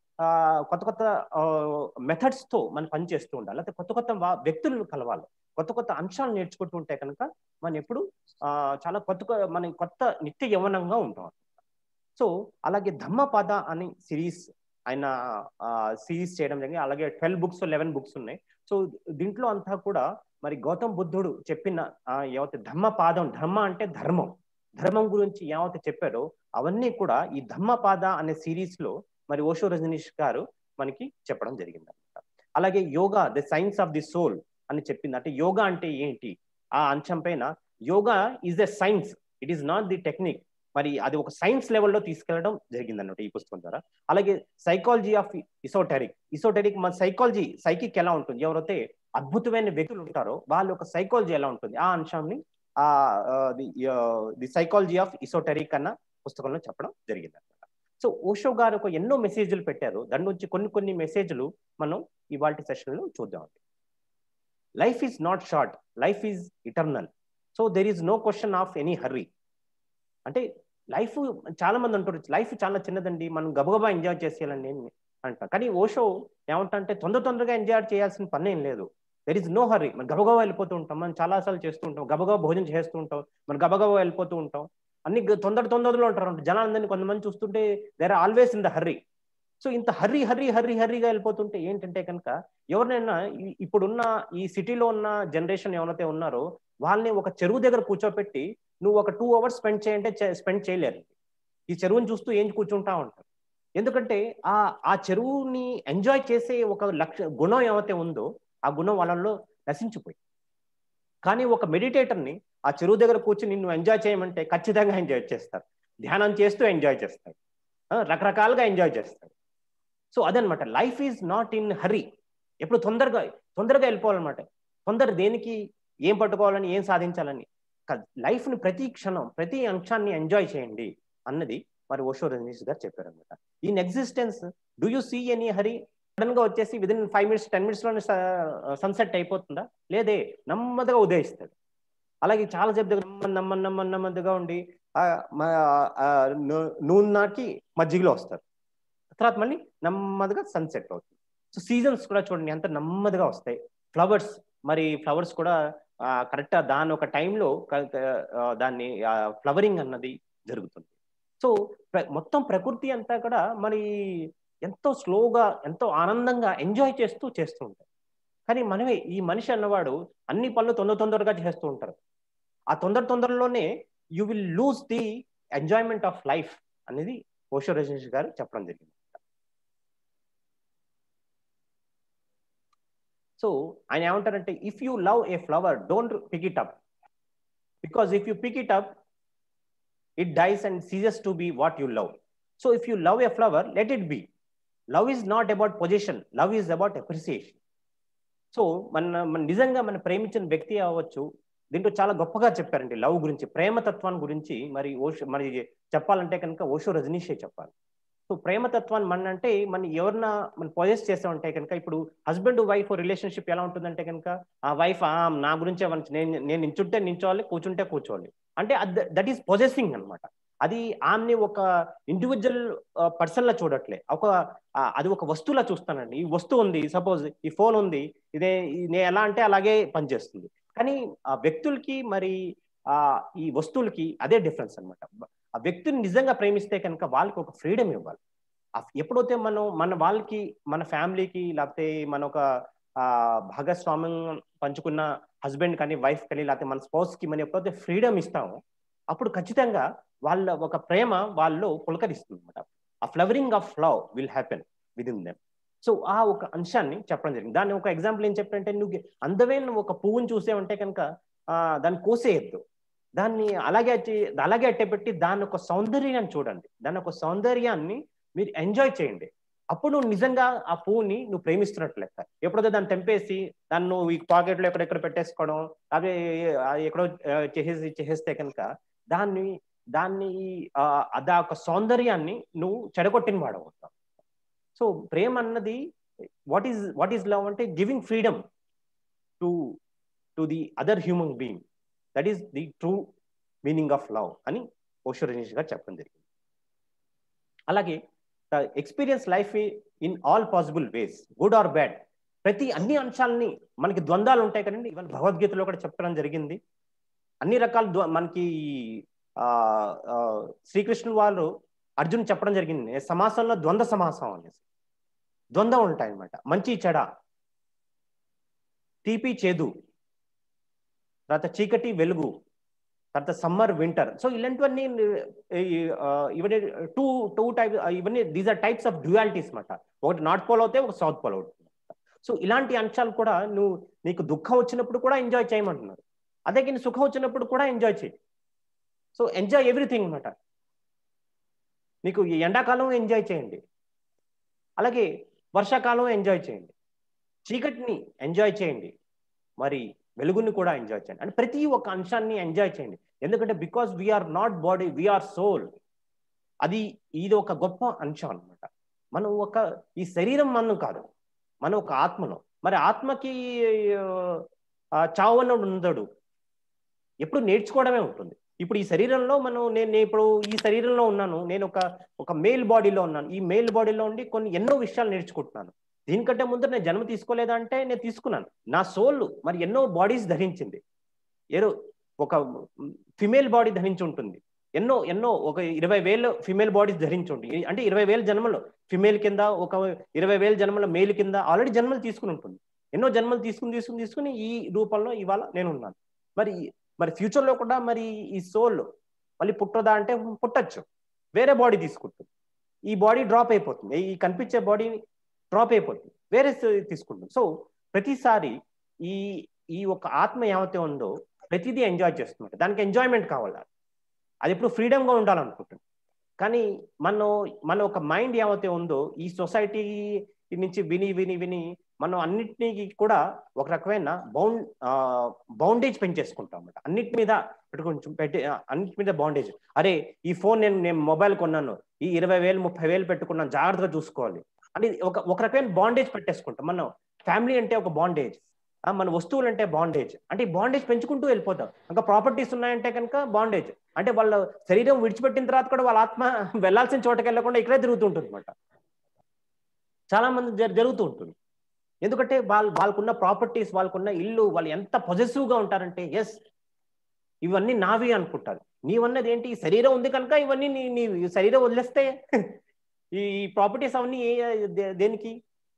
కొత్త మెథడ్స్ తో మనం పని చేస్తూ ఉండాలి, లేకపోతే కొత్త కొత్త వ్యక్తులను కలవాలి, కొత్త కొత్త అంశాలు నేర్చుకుంటూ ఉంటే కనుక మనం ఎప్పుడు చాలా మనం కొత్త నిత్య యవ్వనంగా ఉంటాం. సో అలాగే ధమ్మపద అని సిరీస్ ఆయన సిరీస్ చేయడం జరిగింది. అలాగే 12 books 11 books ఉన్నాయి. సో దీంట్లో అంతా కూడా మరి గౌతమ్ బుద్ధుడు చెప్పిన ఏవైతే ధమ్మపాదం, ధర్మ అంటే ధర్మం, ధర్మం గురించి ఏమైతే చెప్పారో అవన్నీ కూడా ఈ ధమ్మపాద అనే సిరీస్ లో మరి ఓషో రజనీష్ గారు మనకి చెప్పడం జరిగింది అనమాట. అలాగే yoga the science of the soul అని చెప్పింది. అంటే యోగా అంటే ఏంటి ఆ అంశం పైన, yoga is a science, it is not the technique. మరి అది ఒక సైన్స్ లెవెల్లో తీసుకెళ్లడం జరిగింది అన్నమాట ఈ పుస్తకం ద్వారా. అలాగే సైకాలజీ ఆఫ్ ఇసోటెరిక్ మన సైకాలజీ, సైకిక్ ఎలా ఉంటుంది, ఎవరైతే అద్భుతమైన వ్యక్తులు ఉంటారో వాళ్ళ యొక్క సైకాలజీ ఎలా ఉంటుంది ఆ అంశాన్ని ది సైకాలజీ ఆఫ్ ఇసోటెరిక్ అన్న పుస్తకంలో చెప్పడం జరిగింది అనమాట. సో ఓషో గారు ఒక ఎన్నో మెసేజ్లు పెట్టారు, దాని నుంచి కొన్ని మెసేజ్లు మనం ఇవాల్టి సెషన్ లో చూద్దామండి. Life is not short, life is eternal, so there is no question of any hurry. అంటే లైఫ్ చాలా మంది అంటారు లైఫ్ చాలా చిన్నదండి, మనం గబగబా ఎంజాయ్ చేసేయాలండి అంటారు. కానీ ఓషో ఏమంటే తొందరగా ఎంజాయ్ చేయాల్సిన పని ఏం లేదు. There is no hurry. మనం గబగబా వెళ్ళిపోతూ ఉంటాం, మనం చాలాసార్లు చేస్తూ ఉంటాం, గబగబా భోజనం చేస్తూ ఉంటాం, మనం గబగబా వెళ్ళిపోతూ ఉంటాం, అన్ని తొందరలో ఉంటారు. జనాలందరినీ కొంతమంది చూస్తుంటే they are always in the hurry. So ఇంత హర్రీగా వెళ్ళిపోతుంటే ఏంటంటే కనుక ఎవరినైనా ఇప్పుడున్న ఈ సిటీలో ఉన్న జనరేషన్ ఎవరైతే ఉన్నారో వాళ్ళని ఒక చెరువు దగ్గర కూర్చోపెట్టి నువ్వు ఒక 2 hours స్పెండ్ చేయంటే స్పెండ్ చేయలేరు. ఈ చెరువుని చూస్తూ ఏం కూర్చుంటా ఉంటారు. ఎందుకంటే ఆ చెరువుని ఎంజాయ్ చేసే ఒక గుణం ఏమైతే ఉందో ఆ గుణం వాళ్ళలో నశించిపోయింది. కానీ ఒక మెడిటేటర్ని ఆ చెరువు దగ్గర కూర్చుని నువ్వు ఎంజాయ్ చేయమంటే ఖచ్చితంగా ఎంజాయ్ చేస్తారు, ధ్యానం చేస్తూ ఎంజాయ్ చేస్తారు, రకరకాలుగా ఎంజాయ్ చేస్తారు. సో అదనమాట, life is not in hurry. ఎప్పుడు తొందరగా వెళ్ళిపోవాలన్నమాట. తొందర దేనికి, ఏం పట్టుకోవాలని, ఏం సాధించాలని. లైఫ్ని ప్రతి క్షణం ప్రతి అంశాన్ని ఎంజాయ్ చేయండి అన్నది మరి ఓషో రజనీష్ గారు చెప్పారనమాట. In existence do you see any hurry? Sudden గా వచ్చేసి విదిన్ 5 minutes 10 minutes లోనే సన్సెట్ అయిపోతుందా? లేదే, నెమ్మదిగా ఉదయిస్తాడు. అలాగే చాలా సేపు దగ్గర నెమ్మదిగా ఉండి నూనె నాకి మజ్జిగలో వస్తారు, తర్వాత మళ్ళీ నెమ్మదిగా సన్సెట్ అవుతుంది. సో సీజన్స్ కూడా చూడండి ఎంత నెమ్మదిగా వస్తాయి. ఫ్లవర్స్ కూడా కరెక్ట్ దాని ఒక టైంలో దాన్ని ఫ్లవరింగ్ అన్నది జరుగుతుంది. సో మొత్తం ప్రకృతి అంతా కూడా మరి ఎంతో స్లోగా ఎంతో ఆనందంగా ఎంజాయ్ చేస్తూ ఉంటారు. కానీ మనమే ఈ మనిషి అన్నవాడు అన్ని పనులు తొందరగా చేస్తూ ఉంటారు. ఆ తొందరలోనే you will lose the enjoyment of life అనేది ఓషో రజనీష్ గారు చెప్పడం జరిగింది. సో ఆయన ఏమంటారంటే if you love a flower don't pick it up, because if you pick it up it dies and ceases to be what you love. So if you love a flower let it be. Love is not about possession, love is about appreciation. So మన నిజంగా మనం ప్రేమించిన వ్యక్తి అవ్వచ్చు, దీంట్లో చాలా గొప్పగా చెప్పారండి లవ్ గురించి, ప్రేమతత్వాన్ని గురించి. మరి చెప్పాలంటే కనుక ఓషో రజనీషే చెప్పాలి. సో ప్రేమతత్వాన్ని అంటే మన ఎవరన్నా మనం పొజెస్ చేస్తామంటే కనుక, ఇప్పుడు హస్బెండ్ వైఫ్ రిలేషన్షిప్ ఎలా ఉంటుందంటే కనుక, ఆ వైఫ్ నా గురించే నేను నించుంటే నించోవాలి, కూర్చుంటే కూర్చోవాలి అంటే దట్ ఈస్ పొజెసింగ్ అనమాట. అది ఆమెని ఒక ఇండివిజువల్ పర్సన్ లా చూడట్లే, అది ఒక వస్తువులా చూస్తానండి. ఈ వస్తువు ఉంది, సపోజ్ ఈ ఫోన్ ఉంది, నేను ఎలా అంటే అలాగే పనిచేస్తుంది. కానీ ఆ వ్యక్తులకి ఆ ఈ వస్తువులకి అదే డిఫరెన్స్ అనమాట. ఆ వ్యక్తిని నిజంగా ప్రేమిస్తే కనుక వాళ్ళకి ఒక ఫ్రీడమ్ ఇవ్వాలి. ఎప్పుడైతే మనం మన వాళ్ళకి, మన ఫ్యామిలీకి, లేకపోతే మన ఒక భాగస్వామ్యం పంచుకున్న హస్బెండ్ కానీ, వైఫ్ కానీ, లేకపోతే మన స్పౌస్ కి మనం ఎప్పుడైతే ఫ్రీడమ్ ఇస్తామో, అప్పుడు ఖచ్చితంగా వాళ్ళ ఒక ప్రేమ వాళ్ళు పులకరిస్తుంది అనమాట. ఆ flowering of love will happen within them. So ఆ ఒక అంశాన్ని చెప్పడం జరిగింది. దాన్ని ఒక ఎగ్జాంపుల్ ఏం చెప్పారంటే, నువ్వు అందమైన ఒక పువ్వుని చూసేవంటే కనుక దాన్ని కోసేయద్దు, దాన్ని అలాగే అట్టేపెట్టి దాని ఒక సౌందర్యాన్ని చూడండి, దాని ఒక సౌందర్యాన్ని మీరు ఎంజాయ్ చేయండి. అప్పుడు నువ్వు నిజంగా ఆ పువ్వుని నువ్వు ప్రేమిస్తున్నట్లు లెక్క. ఎప్పుడైతే దాన్ని తెంపేసి దాన్ని నువ్వు ఈ పాకెట్లో ఎక్కడెక్కడ పెట్టేసుకోవడం, అదే ఎక్కడో చేసేస్తే కనుక దాన్ని దాన్ని అదా ఒక సౌందర్యాన్ని నువ్వు చెడగొట్టిన వాడవుతావు. సో ప్రేమ అన్నది వాట్ ఈస్ లవ్ అంటే giving freedom to to the other human being. That is the true meaning of love అని ఓషో రజనీష్ గారు చెప్పడం జరిగింది. అలాగే experience life in all possible ways, good or bad. అన్ని అంశాలని, మనకి ద్వంద్వాలు ఉంటాయి కదండి, ఇవన్నీ భగవద్గీతలో కూడా చెప్పడం జరిగింది. అన్ని రకాల మనకి శ్రీకృష్ణుడు వాళ్ళు అర్జున్ చెప్పడం జరిగింది, సమాసంలో ద్వంద్వ సమాసం అనేసి. ద్వంద్వం ఉంటాయి అన్నమాట, మంచి చెడ, తీపి చేదు, తర్వాత చీకటి వెలుగు, తర్వాత సమ్మర్ వింటర్. సో ఇలాంటివన్నీ ఇవన్నీ టూ టైప్, ఇవన్నీ these are types of dualities అనమాట. ఒకటి నార్త్ పోల్ అవుతాయి, ఒక సౌత్ పోల్ అవుతుంది. సో ఇలాంటి అంశాలు కూడా నీకు దుఃఖం వచ్చినప్పుడు కూడా ఎంజాయ్ చేయమంటున్నారు, అదే కానీ సుఖం వచ్చినప్పుడు కూడా ఎంజాయ్ చేయి. సో ఎంజాయ్ ఎవ్రీథింగ్ అనమాట. నీకు ఎండాకాలం ఎంజాయ్ చేయండి, అలాగే వర్షాకాలం ఎంజాయ్ చేయండి, చీకటిని ఎంజాయ్ చేయండి, మరి వెలుగుని కూడా ఎంజాయ్ చేయండి. అంటే ప్రతి ఒక్క అంశాన్ని ఎంజాయ్ చేయండి. ఎందుకంటే because we are not body, we are soul. ఇది ఒక గొప్ప అంశం అనమాట. మనం ఈ శరీరం మనం కాదు, మనం ఒక ఆత్మను. మరి ఆత్మకి చావు అన్నది ఉండదు, ఎప్పుడు నేర్చుకోవడమే ఉంటుంది. ఇప్పుడు ఈ శరీరంలో నేను ఇప్పుడు ఈ శరీరంలో ఉన్నాను, నేను ఒక మేల్ బాడీలో ఉన్నాను. ఈ మేల్ బాడీలో ఉండి ఎన్నో విషయాలు నేర్చుకుంటున్నాను. దీనికంటే ముందు నేను జన్మ తీసుకోలేదా అంటే నేను తీసుకున్నాను. నా సోల్ మరి ఎన్నో బాడీస్ ధరించింది. ఒక ఫిమేల్ బాడీ ధరించి ఉంటుంది, ఎన్నో ఒక 20,000 ఫిమేల్ బాడీస్ ధరించి ఉంటుంది. అంటే 20,000 జన్మలు ఫిమేల్ కింద, ఒక 20,000 జన్మల మేల్ కింద ఆల్రెడీ జన్మలు తీసుకుని ఉంటుంది. ఎన్నో జన్మలు తీసుకుని ఈ రూపంలో ఇవాళ నేను ఉన్నాను. మరి ఫ్యూచర్ లో కూడా మరి ఈ సోల్ మళ్ళీ పుట్టదా అంటే పుట్టచ్చు, వేరే బాడీ తీసుకుంటుంది. ఈ బాడీ డ్రాప్ అయిపోతుంది, ఈ కనిపించే బాడీ డ్రాప్ అయిపోతుంది, వేరే తీసుకుంటుంది. సో ప్రతిసారి ఈ ఒక ఆత్మ ఏమైతే ఉందో ప్రతిదీ ఎంజాయ్ చేస్తున్నట్టు, దానికి ఎంజాయ్మెంట్ కావాలి. అది ఎప్పుడు ఫ్రీడమ్ గా ఉండాలనుకుంటుంది. కానీ మన ఒక మైండ్ ఏమైతే ఉందో ఈ సొసైటీ నుంచి విని మనం అన్నిటినీ కూడా ఒక రకమైన బౌండేజ్ పెంచేసుకుంటాం అన్నమాట. అన్నిటి మీద బౌండేజ్. అరే ఈ ఫోన్ నేను మొబైల్ కొన్నాను, ఈ 20,000 30,000 పెట్టుకున్నాను, జాగ్రత్తగా చూసుకోవాలి అని ఒక రకమైన బాండేజ్ పెట్టేసుకుంటాం. మనం ఫ్యామిలీ అంటే ఒక బాండేజ్, మన వస్తువులు అంటే బాండేజ్. అంటే ఈ బాండేజ్ పెంచుకుంటూ వెళ్ళిపోతాం. ఇంకా ప్రాపర్టీస్ ఉన్నాయంటే కనుక బాండేజ్. అంటే వాళ్ళ శరీరం విడిచిపెట్టిన తర్వాత కూడా వాళ్ళ ఆత్మ వెళ్లాల్సిన చోటకి వెళ్లకుండా ఇక్కడే తిరుగుతుంటుంది అనమాట. చాలా మంది జరుగుతూ ఉంటుంది. ఎందుకంటే వాళ్ళకున్న ప్రాపర్టీస్, వాళ్ళకున్న ఇల్లు, వాళ్ళు ఎంత పొజెసివ్ గా ఉంటారంటే ఎస్ ఇవన్నీ నావి అనుకుంటారు. నీవన్నది ఏంటి, ఈ శరీరం ఉంది కనుక ఇవన్నీ నీ శరీరం వదిలేస్తే ఈ ప్రాపర్టీస్ అవన్నీ దేనికి,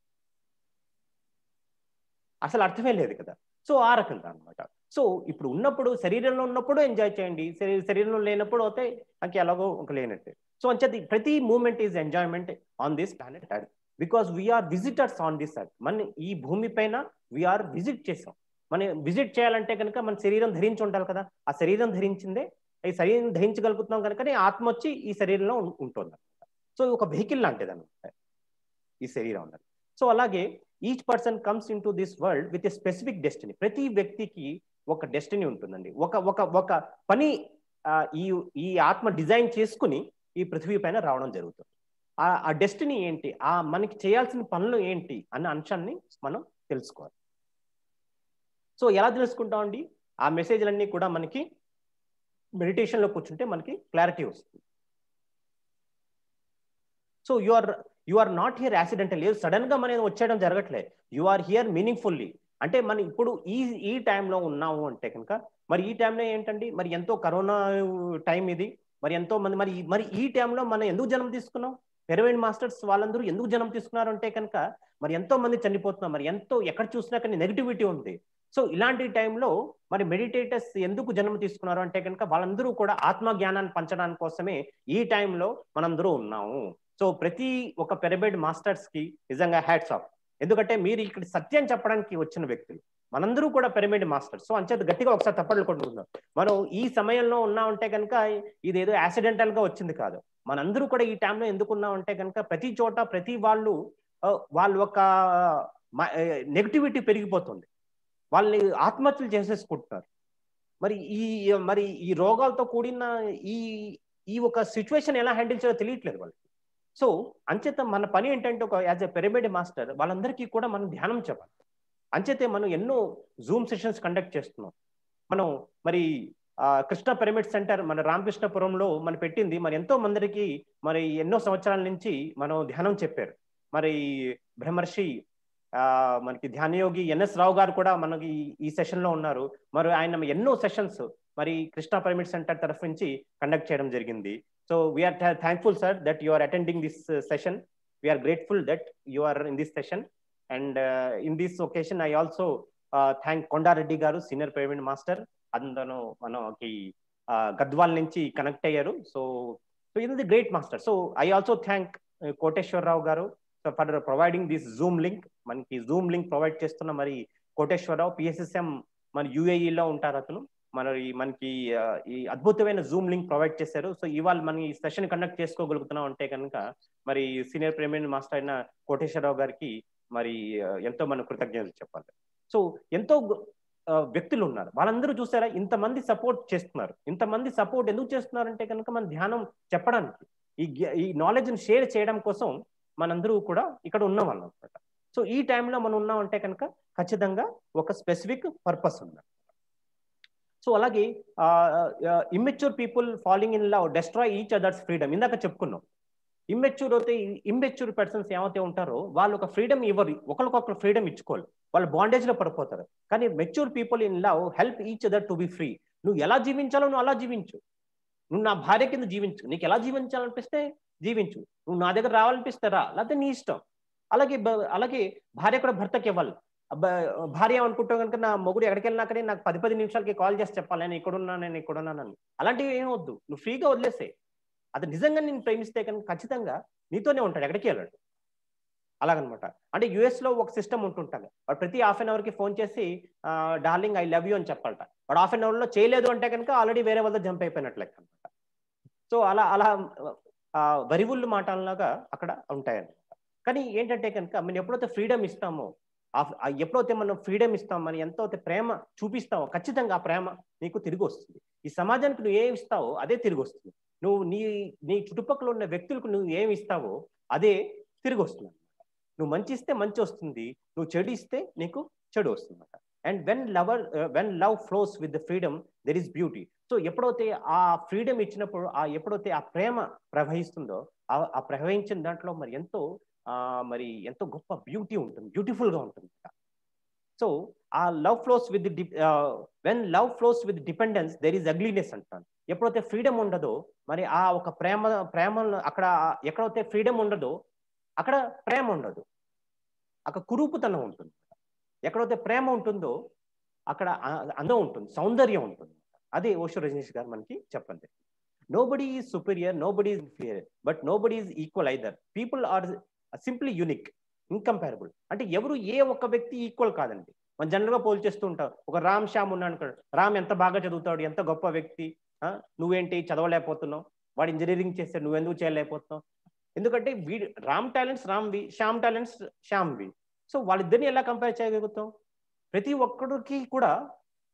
అసలు అర్థమే లేదు కదా. సో ఆ రకంగా అనమాట. సో ఇప్పుడు ఉన్నప్పుడు శరీరంలో ఉన్నప్పుడు ఎంజాయ్ చేయండి, శరీరంలో లేనప్పుడు అయితే నాకు ఎలాగో ఒక లేనట్టే. సో అంచేది ప్రతి moment is enjoyment on this planet earth, because we are visitors on this earth. మన ఈ భూమి పైన వీఆర్ విజిట్ చేసాం. మనం విజిట్ చేయాలంటే కనుక మన శరీరం ధరించి ఉండాలి కదా. ఆ శరీరం ధరించిందే, ఈ శరీరం ధరించగలుగుతున్నాం కనుకనే ఆత్మ వచ్చి ఈ శరీరంలో ఉంటుంది. సో ఒక వెహికల్ లాంటిది అనమాట ఈ శరీరం అన్నది. సో అలాగే each person comes into this world with a specific destiny. ప్రతి వ్యక్తికి ఒక డెస్టినీ ఉంటుందండి. ఒక ఒక ఒక పని ఈ ఈ ఆత్మ డిజైన్ చేసుకుని ఈ పృథ్వీ పైన రావడం జరుగుతుంది. ఆ డెస్టినీ ఏంటి, మనకి చేయాల్సిన పనులు ఏంటి అన్న అంశాన్ని మనం తెలుసుకోవాలి. సో ఎలా తెలుసుకుంటామండి? ఆ మెసేజ్లన్నీ కూడా మనకి మెడిటేషన్లో కూర్చుంటే మనకి క్లారిటీ వస్తుంది. So you are not here accidental. లేదు సడన్ గా మనం వచ్చేయడం జరగట్లేదు. You are here meaningfully. అంటే మనం ఇప్పుడు ఈ టైంలో ఉన్నాము అంటే కనుక, మరి ఈ టైంలో ఏంటండి, మరి ఎంతో కరోనా టైం ఇది, మరి ఎంతో మంది మరి ఈ టైంలో మనం ఎందుకు జన్మ తీసుకున్నాం? పిరమిడ్ మాస్టర్స్ వాళ్ళందరూ ఎందుకు జన్మ తీసుకున్నారు అంటే కనుక, మరి ఎంతో మంది చనిపోతున్నారు, మరి ఎంతో ఎక్కడ చూసినా కానీ నెగిటివిటీ ఉంది. సో ఇలాంటి టైంలో మరి మెడిటేటర్స్ ఎందుకు జన్మ తీసుకున్నారు అంటే కనుక, వాళ్ళందరూ కూడా ఆత్మ జ్ఞానాన్ని పంచడానికి కోసమే ఈ టైంలో మనందరూ ఉన్నాము. సో ప్రతి ఒక పిరమిడ్ మాస్టర్స్ కి నిజంగా హ్యాట్స్ ఆఫ్. ఎందుకంటే మీరు ఇక్కడ సత్యం చెప్పడానికి వచ్చిన వ్యక్తులు, మనందరూ కూడా పిరమిడ్ మాస్టర్స్. సో అంచేత గట్టిగా ఒకసారి తప్పట్లు కొట్టుకుందాం. మనం ఈ సమయంలో ఉన్నామంటే కనుక ఇదేదో యాక్సిడెంటల్ గా వచ్చింది కాదు. మనందరూ కూడా ఈ టైంలో ఎందుకు ఉన్నామంటే కనుక, ప్రతి చోట ప్రతి వాళ్ళు ఒక నెగిటివిటీ పెరిగిపోతుంది. వాళ్ళని ఆత్మహత్యలు చేసేసుకుంటున్నారు. మరి ఈ రోగాలతో కూడిన ఈ ఒక సిచ్యువేషన్ ఎలా హ్యాండిల్ చేయాలో తెలియట్లేదు వాళ్ళకి. సో అంచేత మన పని ఏంటంటే, ఒక యాజ్ ఎ పిరమిడ్ మాస్టర్ వాళ్ళందరికీ కూడా మనం ధ్యానం చెప్పాలి. అంచేతే మనం ఎన్నో జూమ్ సెషన్స్ కండక్ట్ చేస్తున్నాం. మనం మరి కృష్ణ పిరమిడ్ సెంటర్ మన రామకృష్ణపురంలో మనం పెట్టింది, మరి ఎంతో మందికి మరి ఎన్నో సంవత్సరాల నుంచి మనం ధ్యానం చెప్పారు. మరి బ్రహ్మర్షి మనకి ధ్యానయోగి ఎన్ఎస్ రావు గారు కూడా మనకి ఈ సెషన్ లో ఉన్నారు. మరి ఆయన ఎన్నో సెషన్స్ మరి కృష్ణ పిరమిడ్ సెంటర్ తరఫు నుంచి కండక్ట్ చేయడం జరిగింది. So we are thankful sir that you are attending this session. We are grateful that you are in this session. And in this occasion I also thank Konda Reddy garu, senior pyramid master. అందరూ మనకి గద్వాల్ నుంచి connect అయ్యారు. So ఇది great master. So I also thank Koteswara Rao garu for providing this Zoom link. మనకి Zoom link provide చేస్తున్న మరి Koteswararao, PSSM మన యుఏఈలో ఉంటారు అతను. మనకి ఈ అద్భుతమైన జూమ్ లింక్ ప్రొవైడ్ చేశారు. సో ఇవాళ మనం ఈ సెషన్ కండక్ట్ చేసుకోగలుగుతున్నాం అంటే కనుక మరి సీనియర్ పిరమిడ్ మాస్టర్ అయిన కోటేశ్వరరావు గారికి మరి ఎంతో మనం కృతజ్ఞతలు చెప్పాలి. సో ఎంతో వ్యక్తులు ఉన్నారు, వాళ్ళందరూ చూసారా ఇంతమంది సపోర్ట్ చేస్తున్నారు. ఇంతమంది సపోర్ట్ ఎందుకు చేస్తున్నారు అంటే కనుక, మన ధ్యానం చెప్పడానికి, ఈ నాలెడ్జ్ని షేర్ చేయడం కోసం మనందరూ కూడా ఇక్కడ ఉన్నాం అన్నమాట. సో ఈ టైంలో మనం ఉన్నాం అంటే కనుక ఖచ్చితంగా ఒక స్పెసిఫిక్ పర్పస్ ఉంది. సో అలాగే immature people falling in love destroy each others freedom. ఇందాక చెప్పుకున్నాం. ఇమ్మెచ్యూర్ పర్సన్స్ ఏమైతే ఉంటారో వాళ్ళు ఒక ఫ్రీడమ్ ఇవ్వరు, ఒకరికొకరు ఫ్రీడమ్ ఇచ్చుకోవాలి, వాళ్ళు బాండేజ్ లో పడిపోతారు. కానీ mature people in love help each other to be free. నువ్వు ఎలా జీవించాలో నువ్వు అలా జీవించు. నువ్వు నా భార్య కింద జీవించు, నీకు ఎలా జీవించాలనిపిస్తే జీవించు. నువ్వు నా దగ్గర రావాలనిపిస్తే రా, లేకపోతే నీ ఇష్టం. అలాగే భార్య కూడా భర్తకి ఇవ్వాలి. భార్య ఏమనుకుంటావు కనుక, నా మొగుడు ఎక్కడికి వెళ్ళినా కానీ నాకు 10 నిమిషాలకి కాల్ చేసి చెప్పాలి నేను ఇక్కడున్నానని. అలాంటివి ఏం వద్దు, నువ్వు ఫ్రీగా వదిలేసే. అది నిజంగా నేను ప్రేమిస్తే కనుక ఖచ్చితంగా నీతోనే ఉంటాడు, ఎక్కడికి వెళ్ళాడు. అలాగనమాట. అంటే యుఎస్ లో ఒక సిస్టమ్ ఉంటుంటాడు, వాడు ప్రతి హాఫ్ అన్ అవర్ కి ఫోన్ చేసి డార్లింగ్ ఐ లవ్ యూ అని చెప్పాలట. వాడు హాఫ్ అన్ అవర్ లో చేయలేదు అంటే కనుక ఆల్రెడీ వేరే వాళ్ళతో జంప్ అయిపోయినట్లు లెక్క అనమాట. సో అలా వరివుళ్ళు మాటల్లాగా అక్కడ ఉంటాయన్నమాట. కానీ ఏంటంటే కనుక మనం ఎప్పుడైతే ఫ్రీడమ్ ఇస్తామో, ఎప్పుడైతే మనం ఫ్రీడమ్ ఇస్తామో, మనం ఎంతో ప్రేమ చూపిస్తామో ఖచ్చితంగా ఆ ప్రేమ నీకు తిరిగి వస్తుంది. ఈ సమాజానికి నువ్వు ఏమి ఇస్తావో అదే తిరిగి వస్తుంది. నువ్వు నీ చుట్టుపక్కల ఉన్న వ్యక్తులకు నువ్వు ఏమి ఇస్తావో అదే తిరిగి వస్తుంది. నువ్వు మంచి ఇస్తే మంచి వస్తుంది, నువ్వు చెడు ఇస్తే నీకు చెడు వస్తుంది అన్నమాట. And when love flows with the freedom there is beauty. So ఎప్పుడైతే ఆ ఫ్రీడమ్ ఇచ్చినప్పుడు, ఎప్పుడైతే ఆ ప్రేమ ప్రవహిస్తుందో, ఆ ప్రవహించిన దాంట్లో మరి ఎంతో గొప్ప బ్యూటీ ఉంటుంది, బ్యూటిఫుల్ గా ఉంటుంది. సో ఆ love flows with when love flows with dependence there is ugliness అంటాను. ఎప్పుడైతే ఫ్రీడమ్ ఉండదో, మరి ఆ ఒక ప్రేమ అక్కడ ఎక్కడైతే ఫ్రీడమ్ ఉండదో అక్కడ ప్రేమ ఉండదు, అక్కడ కురూపుతనం ఉంటుంది. ఎక్కడైతే ప్రేమ ఉంటుందో అక్కడ అందం ఉంటుంది, సౌందర్యం ఉంటుంది. అదే ఓషో రజనీష్ గారు మనకి చెప్పండి. Nobody is superior, nobody is inferior, but nobody is equal either. People are simply unique, incomparable. అంటే ఎవరు ఏ ఒక్క వ్యక్తి ఈక్వల్ కాదండి. మనం జనరల్ గా పోల్చేస్తూ ఉంటాం. ఒక రామ్ శ్యామ్ ఉన్నాడు అనుకోండి, రామ్ ఎంత బాగా చదువుతాడు, ఎంత గొప్ప వ్యక్తి, నువ్వేంటి చదవలేకపోతున్నావు, వాడు ఇంజనీరింగ్ చేస్తే నువ్వెందుకు చేయలేకపోతున్నావు. ఎందుకంటే రామ్ టాలెంట్స్ రామ్వి, శ్యామ్ టాలెంట్స్ శ్యామ్వి. సో వాళ్ళిద్దరిని ఎలా కంపేర్ చేయగలుగుతాం? ప్రతి ఒక్కడికి కూడా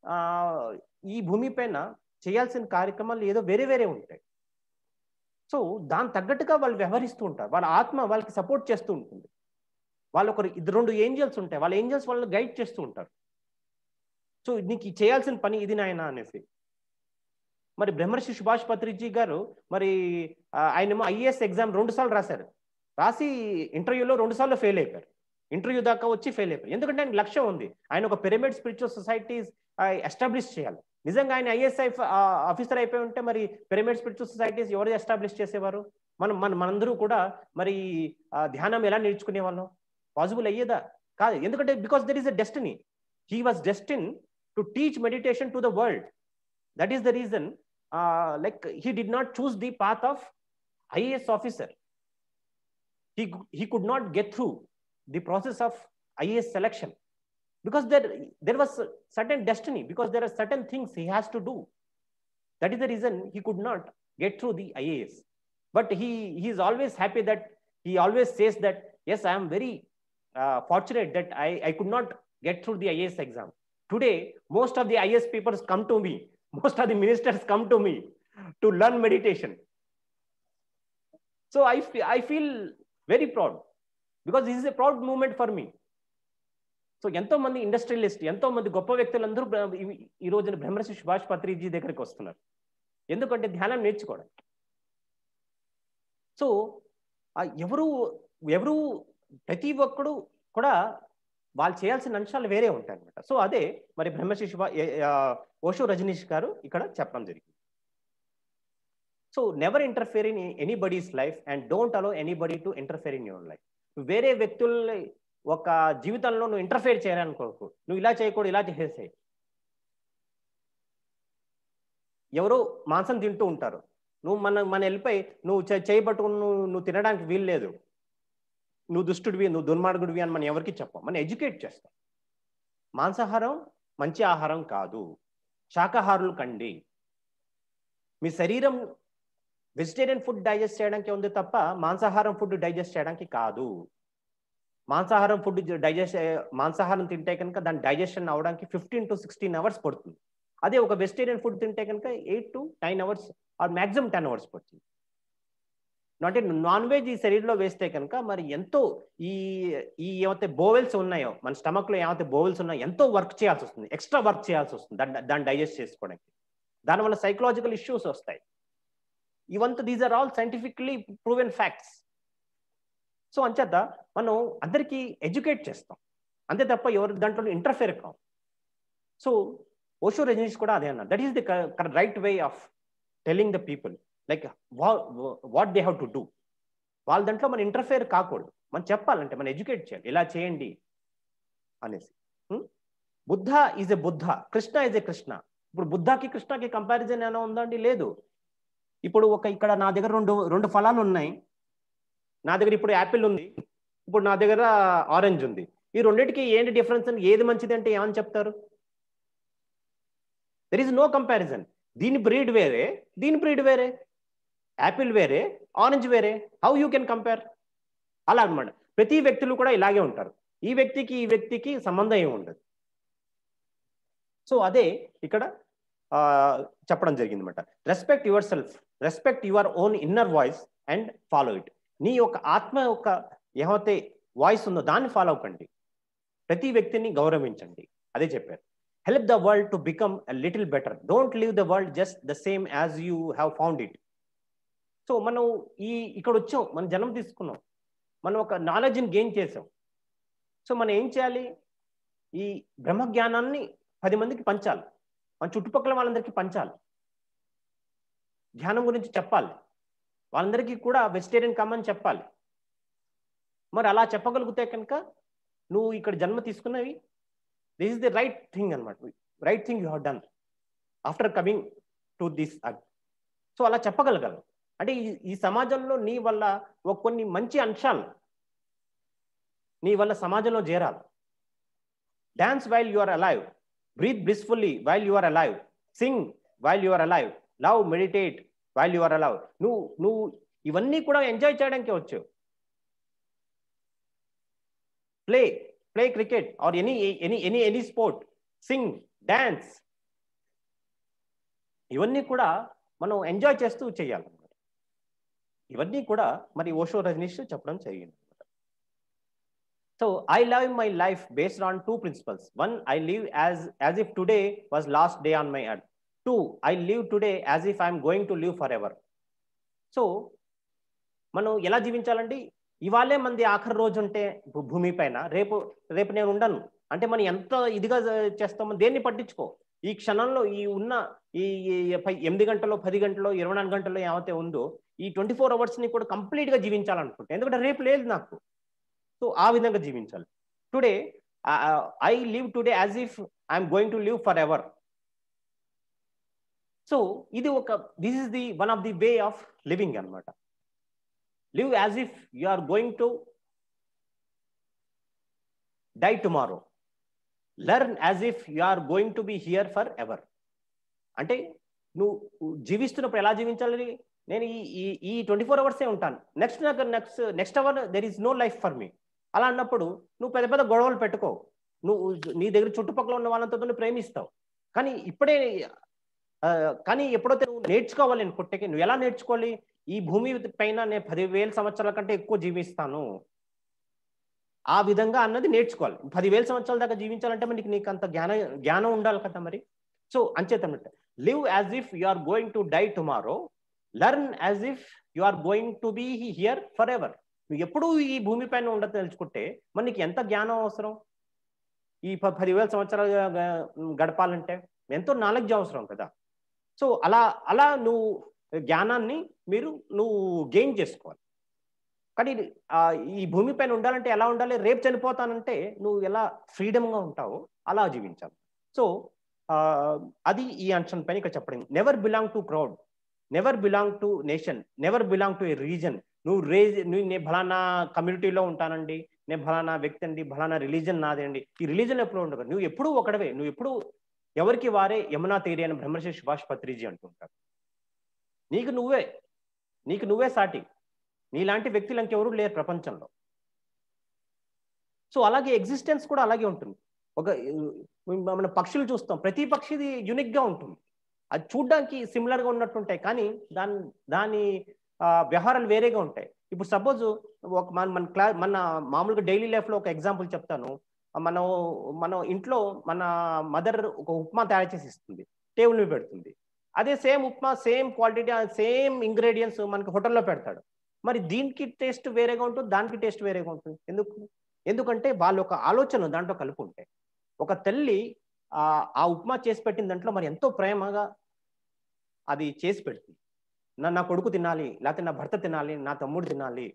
ఈ భూమి పైన చేయాల్సిన కార్యక్రమాలు ఏదో వేరే వేరే ఉంటాయి. సో దాని తగ్గట్టుగా వాళ్ళు వ్యవహరిస్తూ ఉంటారు. వాళ్ళ ఆత్మ వాళ్ళకి సపోర్ట్ చేస్తూ ఉంటుంది. వాళ్ళు ఒక 2 ఏంజల్స్ ఉంటాయి. వాళ్ళ ఏంజల్స్ వాళ్ళని గైడ్ చేస్తూ ఉంటారు. సో నీకు చేయాల్సిన పని ఇది నాయన అనేసి. మరి బ్రహ్మర్షి సుభాష్ పత్రిజీ గారు మరి ఆయనేమో ఐఏఎస్ ఎగ్జామ్ 2 సార్లు రాశారు. రాసి ఇంటర్వ్యూలో 2 సార్లు ఫెయిల్ అయిపోయారు. ఇంటర్వ్యూ దాకా వచ్చి ఫెయిల్ అయిపోయారు. ఎందుకంటే ఆయన లక్ష్యం ఉంది. ఆయన ఒక పిరమిడ్ స్పిరిచువల్ సొసైటీస్ ఎస్టాబ్లిష్ చేయాలి. నిజంగా ఆయన ఐఏఎస్ ఆఫీసర్ అయిపోయి ఉంటే మరి పిరమిడ్ స్పిరిచువల్ సొసైటీస్ ఎవరు ఎస్టాబ్లిష్ చేసేవారు? మనందరూ కూడా మరి ధ్యానం ఎలా నేర్చుకునే వాళ్ళం? పాసిబుల్ అయ్యేదా? కాదు. ఎందుకంటే because there is a destiny. He was destined to teach meditation to the world. That is the reason like he did not choose the path of IAS officer. He could not get through the process of IAS selection because there was a certain destiny, because there are certain things he has to do. That is the reason he could not get through the IAS. But he is always happy that he always says that yes, I am very fortunate that I could not get through the IAS exam. Today most of the IAS papers come to me. Most of the ministers come to me to learn meditation. So I feel very proud because this is a proud moment for me. So ఎంతో మంది industrialist, ఎంతో మంది గొప్ప వ్యక్తులందరూ ఈ రోజున బ్రహ్మర్షి సుభాష్ పత్రిజీ దగ్గరికి వస్తున్నారు. ఎందుకంటే ధ్యానం నేర్చుకోవడం. సో ఎవరు ప్రతి ఒక్కడు కూడా వాళ్ళు చేయాల్సిన అంశాలు వేరే ఉంటాయి అనమాట. సో అదే మరి బ్రహ్మర్షి ఓషో రజనీష్ గారు ఇక్కడ చెప్పడం జరిగింది. So never interfere in anybody's life and don't allow anybody to interfere in your life. వేరే వ్యక్తుల ఒక జీవితంలో నువ్వు ఇంటర్ఫియర్ చేయాలనుకోకు. నువ్వు ఇలా చేయకూడదు, ఇలా చేసేసాయి. ఎవరో మాంసం తింటూ ఉంటారు, నువ్వు మన వెళ్ళిపోయి నువ్వు చేయబట్టుకుని నువ్వు తినడానికి వీలు లేదు, నువ్వు దుష్టుడివి, నువ్వు దుర్మార్గుడివి అని మనం ఎవరికి చెప్పం. మనం ఎడ్యుకేట్ చేస్తాం. మాంసాహారం మంచి ఆహారం కాదు, శాకాహారులు కండి. మీ శరీరం వెజిటేరియన్ ఫుడ్ డైజెస్ట్ చేయడానికి ఉంది తప్ప మాంసాహారం ఫుడ్ డైజెస్ట్ చేయడానికి కాదు. మాంసాహారం తింటే కనుక దాని డైజెషన్ అవడానికి 15 to 16 hours పడుతుంది. అదే ఒక వెజిటేరియన్ ఫుడ్ తింటే కనుక 8 to 9 hours or maximum 10 hours పడుతుంది. అంటే నాన్ వెజ్ ఈ శరీరంలో వేస్తే కనుక మరి ఎంతో ఈ ఏమైతే బోవెల్స్ ఉన్నాయో మన స్టమక్ లో ఏమైతే బోవెల్స్ ఉన్నాయో ఎంతో వర్క్ చేయాల్సి వస్తుంది, ఎక్స్ట్రా వర్క్ చేయాల్సి వస్తుంది దాన్ని డైజెస్ట్ చేసుకోవడానికి. దానివల్ల సైకలాజికల్ ఇష్యూస్ వస్తాయి. ఇవంతా these are all scientifically proven facts. So అంచేత మనం అందరికీ ఎడ్యుకేట్ చేస్తాం, అంతే తప్ప ఎవరు దాంట్లో ఇంటర్ఫేర్ కావు. సో ఓషో రజనీష్ కూడా అదే అన్నారు. That is the right way of telling the people like what they have to do. వాళ్ళ దాంట్లో మనం ఇంటర్ఫేర్ కాకూడదు. మనం చెప్పాలంటే మనం ఎడ్యుకేట్ చేయాలి, ఇలా చేయండి అనేసి. Buddha is a Buddha, Krishna is a Krishna. ఇప్పుడు బుద్ధకి కృష్ణకి కంపారిజన్ ఏమైనా ఉందండి? లేదు. ఇప్పుడు ఇక్కడ నా దగ్గర రెండు ఫలాలు ఉన్నాయి. నా దగ్గర ఇప్పుడు యాపిల్ ఉంది, ఇప్పుడు నా దగ్గర ఆరెంజ్ ఉంది. ఈ రెండింటికి ఏంటి డిఫరెన్స్ అని, ఏది మంచిది అంటే ఏమని చెప్తారు? There is no comparison. దీని బ్రీడ్ వేరే, దీని బ్రీడ్ వేరే, యాపిల్ వేరే, ఆరెంజ్ వేరే. How you can compare? అలా అనమాట. ప్రతి వ్యక్తులు కూడా ఇలాగే ఉంటారు. ఈ వ్యక్తికి సంబంధం ఏమి ఉండదు. సో అదే ఇక్కడ చెప్పడం జరిగింది అనమాట. Respect your self, respect your own inner voice and follow it. నీ యొక్క ఆత్మ యొక్క ఏమైతే వాయిస్ ఉందో దాన్ని ఫాలో అవ్వకండి. ప్రతి వ్యక్తిని గౌరవించండి. అదే చెప్పారు. Help the world to become a little better. Don't leave the world just the same as you have found it. So మనం ఇక్కడ వచ్చాం, మనం జన్మ తీసుకున్నాం, మనం ఒక నాలెడ్జ్ని గెయిన్ చేసాం. సో మనం ఏం చేయాలి? ఈ బ్రహ్మజ్ఞానాన్ని 10 మందికి పంచాలి, మన చుట్టుపక్కల వాళ్ళందరికీ పంచాలి, ధ్యానం గురించి చెప్పాలి, వాళ్ళందరికీ కూడా వెజిటేరియన్ కమ్మని చెప్పాలి. మరి అలా చెప్పగలిగితే కనుక నువ్వు ఇక్కడ జన్మ తీసుకున్నవి this is the right thing అనమాట. Right thing you have done after coming to this earth. So అలా చెప్పగలగాలి. అంటే ఈ సమాజంలో నీ వల్ల కొన్ని మంచి అంశాలు నీ వల్ల సమాజంలో చేరాలి. Dance while you are alive, breathe blissfully while you are alive, sing while you are alive, love, meditate while you are alive. నువ్వు ఇవన్నీ కూడా ఎంజాయ్ చేయడానికి వచ్చు. Play cricket or any sport, sing, dance, ఇవన్నీ కూడా మనం ఎంజాయ్ చేస్తూ చేయాలి. ఇవన్నీ కూడా మరి ఓషో రజనీష్ చెప్పడం జరిగింది. So I live my life based on two principles. One, I live as if today was last day on my earth. Two, I live today as if I'm going to live forever. So మనం ఎలా జీవించాలండి? ఇవాళే మంది ఆఖరి రోజు ఉంటే భూమి పైన రేపు రేపు నేను ఉండను అంటే మనం ఎంత ఇదిగా చేస్తామో దేన్ని పట్టించుకో. ఈ క్షణంలో ఈ ఉన్న ఈ 8 గంటలో 10 గంటలో 24 గంటల్లో ఏమైతే ఉందో ఈ 24 అవర్స్ని కూడా కంప్లీట్గా జీవించాలనుకుంటే, ఎందుకంటే రేపు లేదు నాకు. సో ఆ విధంగా జీవించాలి. Today I live today as if I'm going to live for ever. So ఇది this is the one of the way of living అన్నమాట. Live as if you are going to die tomorrow. Learn as if you are going to be here for ever. అంటే నువ్వు జీవిస్తున్నప్పుడు ఎలా జీవించాలి? నేను ఈ 24 అవర్సే ఉంటాను, next hour there is no life for me. అలా అన్నప్పుడు నువ్వు పెద్ద పెద్ద గొడవలు పెట్టుకో, నువ్వు నీ దగ్గర చుట్టుపక్కల ఉన్న వాళ్ళంతా నువ్వు ప్రేమిస్తావు. కానీ ఎప్పుడైతే నువ్వు నేర్చుకోవాలి అనుకుంటే, నువ్వు ఎలా నేర్చుకోవాలి? ఈ భూమి పైన నేను 10,000 సంవత్సరాల కంటే ఎక్కువ జీవిస్తాను, ఆ విధంగా అన్నది నేర్చుకోవాలి. 10,000 సంవత్సరాల దాకా జీవించాలంటే మనకి నీకు అంత జ్ఞానం ఉండాలి కదా మరి. సో అంచేతన్నట్టు live as if you are going to die tomorrow, learn as if you are going to be here for ever. నువ్వు ఎప్పుడూ ఈ భూమి పైన ఉండదు తెలుసుకుంటే మనకి ఎంత జ్ఞానం అవసరం? ఈ 10,000 సంవత్సరాలు గడపాలంటే ఎంతో నాలెడ్జ్ అవసరం కదా. సో అలా నువ్వు జ్ఞానాన్ని నువ్వు గెయిన్ చేసుకోవాలి. కానీ ఈ భూమి పైన ఉండాలంటే ఎలా ఉండాలి? రేపు చనిపోతానంటే నువ్వు ఎలా ఫ్రీడమ్గా ఉంటావో అలా జీవించాలి. సో అది ఈ అంశం పైన ఇక్కడ చెప్పడం. Never belong to crowd, never belong to nation, never belong to a region. నేను ఫలానా కమ్యూనిటీలో ఉంటానండి, నేను ఫలానా వ్యక్తి అండి, ఫలానా రిలీజన్ నాదండి. ఈ రిలీజన్ ఎప్పుడు ఉండదు. నువ్వు ఎప్పుడూ ఒకడవే. నువ్వు ఎప్పుడు ఎవరికి వారే యమునా తీరే అని బ్రహ్మర్షి సుభాష్ పత్రిజీ అంటుంటారు. నీకు నువ్వే సాటి. నీలాంటి వ్యక్తులు ఇంకెవరూ లేరు ప్రపంచంలో. సో అలాగే ఎగ్జిస్టెన్స్ కూడా అలాగే ఉంటుంది. మన పక్షులు చూస్తాం, ప్రతి పక్షిది యూనిక్గా ఉంటుంది. అది చూడ్డానికి సిమిలర్గా ఉన్నట్టుంటాయి, కానీ దాని వ్యవహారాలు వేరేగా ఉంటాయి. ఇప్పుడు సపోజ్ మన మామూలుగా డైలీ లైఫ్లో ఒక ఎగ్జాంపుల్ చెప్తాను. మన ఇంట్లో మన మదర్ ఒక ఉప్మా తయారు చేసి ఇస్తుంది, టేబుల్ మీద పెడుతుంది. అదే same upma, same quality, same ingredients మనకి హోటల్లో పెడతాడు. మరి దీనికి టేస్ట్ వేరేగా ఉంటుంది, దానికి టేస్ట్ వేరేగా ఉంటుంది. ఎందుకంటే వాళ్ళ ఒక ఆలోచన దాంట్లో కలిపి ఉంటాయి. ఒక తల్లి ఆ ఉప్మా చేసి పెట్టిన దాంట్లో మరి ఎంతో ప్రేమగా అది చేసి పెడుతుంది. నా కొడుకు తినాలి, లేకపోతే నా భర్త తినాలి, నా తమ్ముడు తినాలి.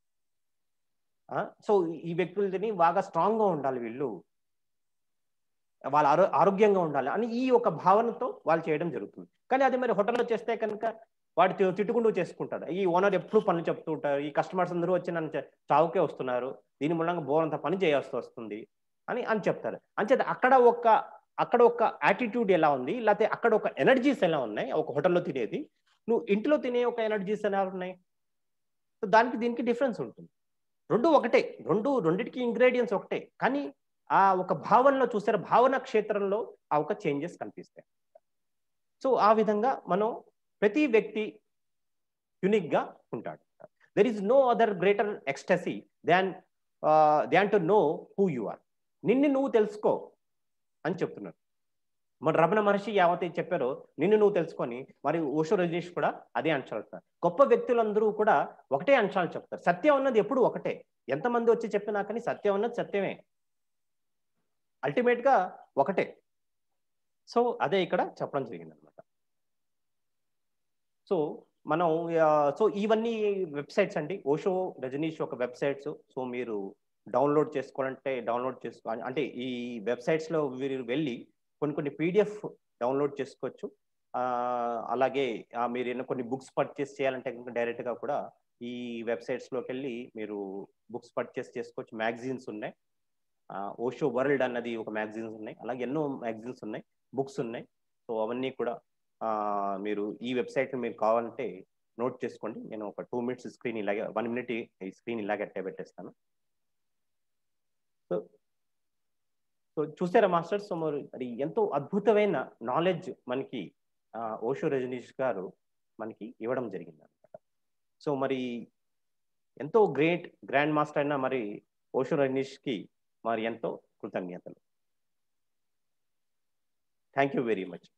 సో ఈ వ్యక్తులు తిని బాగా స్ట్రాంగ్గా ఉండాలి, వీళ్ళు వాళ్ళ ఆరోగ్యంగా ఉండాలి అని ఈ ఒక భావనతో వాళ్ళు చేయడం జరుగుతుంది. కానీ అది మరి హోటల్లో చేస్తే కనుక వాడు తిట్టుకుంటూ చేసుకుంటాడు. ఈ ఓనర్ ఎప్పుడు పనులు చెప్తూ ఉంటారు, ఈ కస్టమర్స్ అందరూ వచ్చి నన్ను చావుకే వస్తున్నారు, దీని మూలంగా బోరంత పని చేయాల్సి వస్తుంది అని చెప్తారు. అంచేత అక్కడ ఒక యాటిట్యూడ్ ఎలా ఉంది, లేకపోతే అక్కడ ఒక ఎనర్జీస్ ఎలా ఉన్నాయి, ఒక హోటల్లో తినేది, నువ్వు ఇంట్లో తినే ఒక ఎనర్జీస్ ఎలా ఉన్నాయి. సో దీనికి డిఫరెన్స్ ఉంటుంది. రెండు ఒకటే, రెండిటికి ఇంగ్రీడియంట్స్ ఒకటే, కానీ ఆ ఒక భావనలో చూసారు, భావన క్షేత్రంలో ఆ ఒక చేంజెస్ కనిపిస్తాయి. సో ఆ విధంగా మనం ప్రతి వ్యక్తి యూనిక్గా ఉంటాడు. There is no other greater ecstasy than to know who you are. నిన్ను నువ్వు తెలుసుకో అని చెప్తున్నారు. మన రమణ మహర్షి యావతే చెప్పారో నిన్ను నువ్వు తెలుసుకొని, మరి ఓషో రజనీష్ కూడా అదే అంశాలు చెప్తారు. గొప్ప వ్యక్తులందరూ కూడా ఒకటే అంశాలు చెప్తారు. సత్యం అన్నది ఎప్పుడు ఒకటే. ఎంతమంది వచ్చి చెప్పినా కానీ సత్యం అన్నది సత్యమే, అల్టిమేట్గా ఒకటే. సో అదే ఇక్కడ చెప్పడం జరిగింది అనమాట. సో ఇవన్నీ వెబ్సైట్స్ అండి, ఓషో రజనీష్ ఒక వెబ్సైట్స్. సో మీరు డౌన్లోడ్ చేసుకోవాలంటే చేసుకోవాలి. అంటే ఈ వెబ్సైట్స్లో మీరు వెళ్ళి కొన్ని PDF డౌన్లోడ్ చేసుకోవచ్చు. అలాగే మీరు కొన్ని బుక్స్ పర్చేస్ చేయాలంటే డైరెక్ట్గా కూడా ఈ వెబ్సైట్స్లోకి వెళ్ళి మీరు బుక్స్ పర్చేస్ చేసుకోవచ్చు. మ్యాగజైన్స్ ఉన్నాయి, ఓషో వరల్డ్ అన్నది ఒక మ్యాగజైన్స్ ఉన్నాయి, అలాగే ఎన్నో మ్యాగజైన్స్ ఉన్నాయి, బుక్స్ ఉన్నాయి. సో అవన్నీ కూడా మీరు ఈ వెబ్సైట్ మీరు కావాలంటే నోట్ చేసుకోండి. నేను ఒక 2 minutes స్క్రీన్ ఇలాగే 1 minute ఈ స్క్రీన్ ఇలాగే అట్టే పెట్టేస్తాను. సో చూసారా మాస్టర్స్, మరి ఎంతో అద్భుతమైన నాలెడ్జ్ మనకి ఓషో రజనీష్ గారు మనకి ఇవ్వడం జరిగింది అనమాట. సో మరి ఎంతో గ్రాండ్ మాస్టర్ అయిన మరి ఓషో రజనీష్కి మరి ఎంతో కృతజ్ఞతలు. Thank you very much.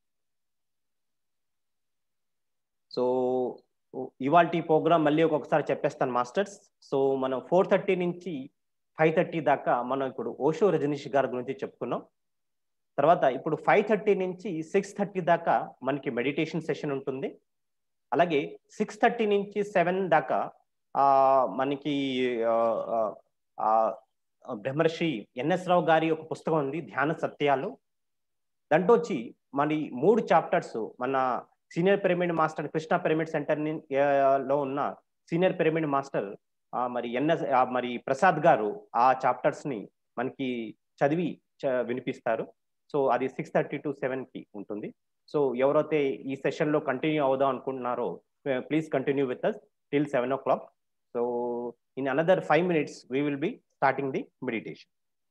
So ఇవాళ ప్రోగ్రామ్ మళ్ళీ ఒక్కొక్కసారి చెప్పేస్తాను మాస్టర్స్. సో మనం 4:30 నుంచి 5:30 దాకా మనం ఇప్పుడు ఓషో రజనీష్ గారి గురించి చెప్పుకున్నాం. తర్వాత ఇప్పుడు 5:30 నుంచి 6:30 దాకా మనకి మెడిటేషన్ సెషన్ ఉంటుంది. అలాగే 6:30 నుంచి 7 దాకా మనకి బ్రహ్మర్షి ఎన్ఎస్ రావు గారి ఒక పుస్తకం ఉంది, ధ్యాన సత్యాలు. దాంట్లో వచ్చి మన 3 చాప్టర్స్ మన senior pyramid master Krishna pyramid centre లో ఉన్న సీనియర్ పిరమిడ్ మాస్టర్ మరి ప్రసాద్ గారు ఆ చాప్టర్స్ ని మనకి చదివి వినిపిస్తారు. సో అది 6:30 to 7 ఉంటుంది. సో ఎవరైతే ఈ సెషన్ లో కంటిన్యూ అవుదాం అనుకుంటున్నారో please continue with us till 7 o'clock. So in another 5 minutes we will be starting the meditation.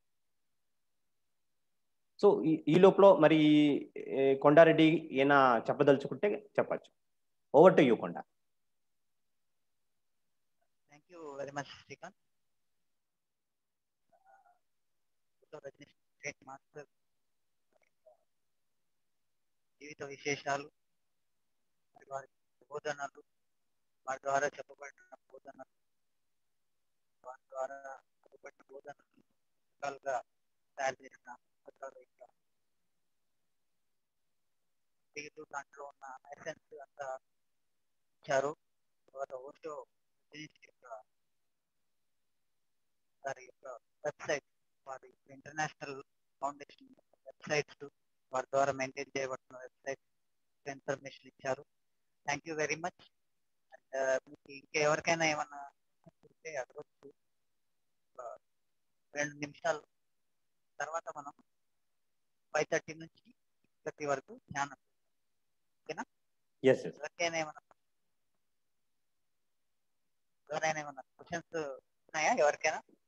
So ఈ లోపల మరి కొండారెడ్డి ఏనా చెప్పదలుచుకుంటే చెప్పచ్చు. Over to you Konda. Thank you very much Srikanth. Master జీవిత విశేషాలు, వారి బోధనలు, వారి ద్వారా చెప్పబడిన బోధనలు, వారి ద్వారా చెప్పబడిన బోధనలు రకాలుగా తయారు చేసిన దాంట్లో ఉన్న ఎసెన్స్ అంతా ఇచ్చారు. తర్వాత ఓషో వారి యొక్క వెబ్సైట్, వారి ఇంటర్నేషనల్ ఫౌండేషన్ వెబ్సైట్స్, వారి ద్వారా మెయింటైన్ చేయబడుతున్న వెబ్సైట్ ఇన్ఫర్మేషన్ ఇచ్చారు. Thank you very much. And మీకు ఇంకా ఎవరికైనా ఏమన్నా ఉంటే అడగచ్చు. 2 నిమిషాల తర్వాత మనం 5:30 నుంచి 6:30 వరకు ధ్యానం. ఓకేనా? ఎవరికైనా ఏమన్నా క్వశ్చన్స్ ఉన్నాయా ఎవరికైనా?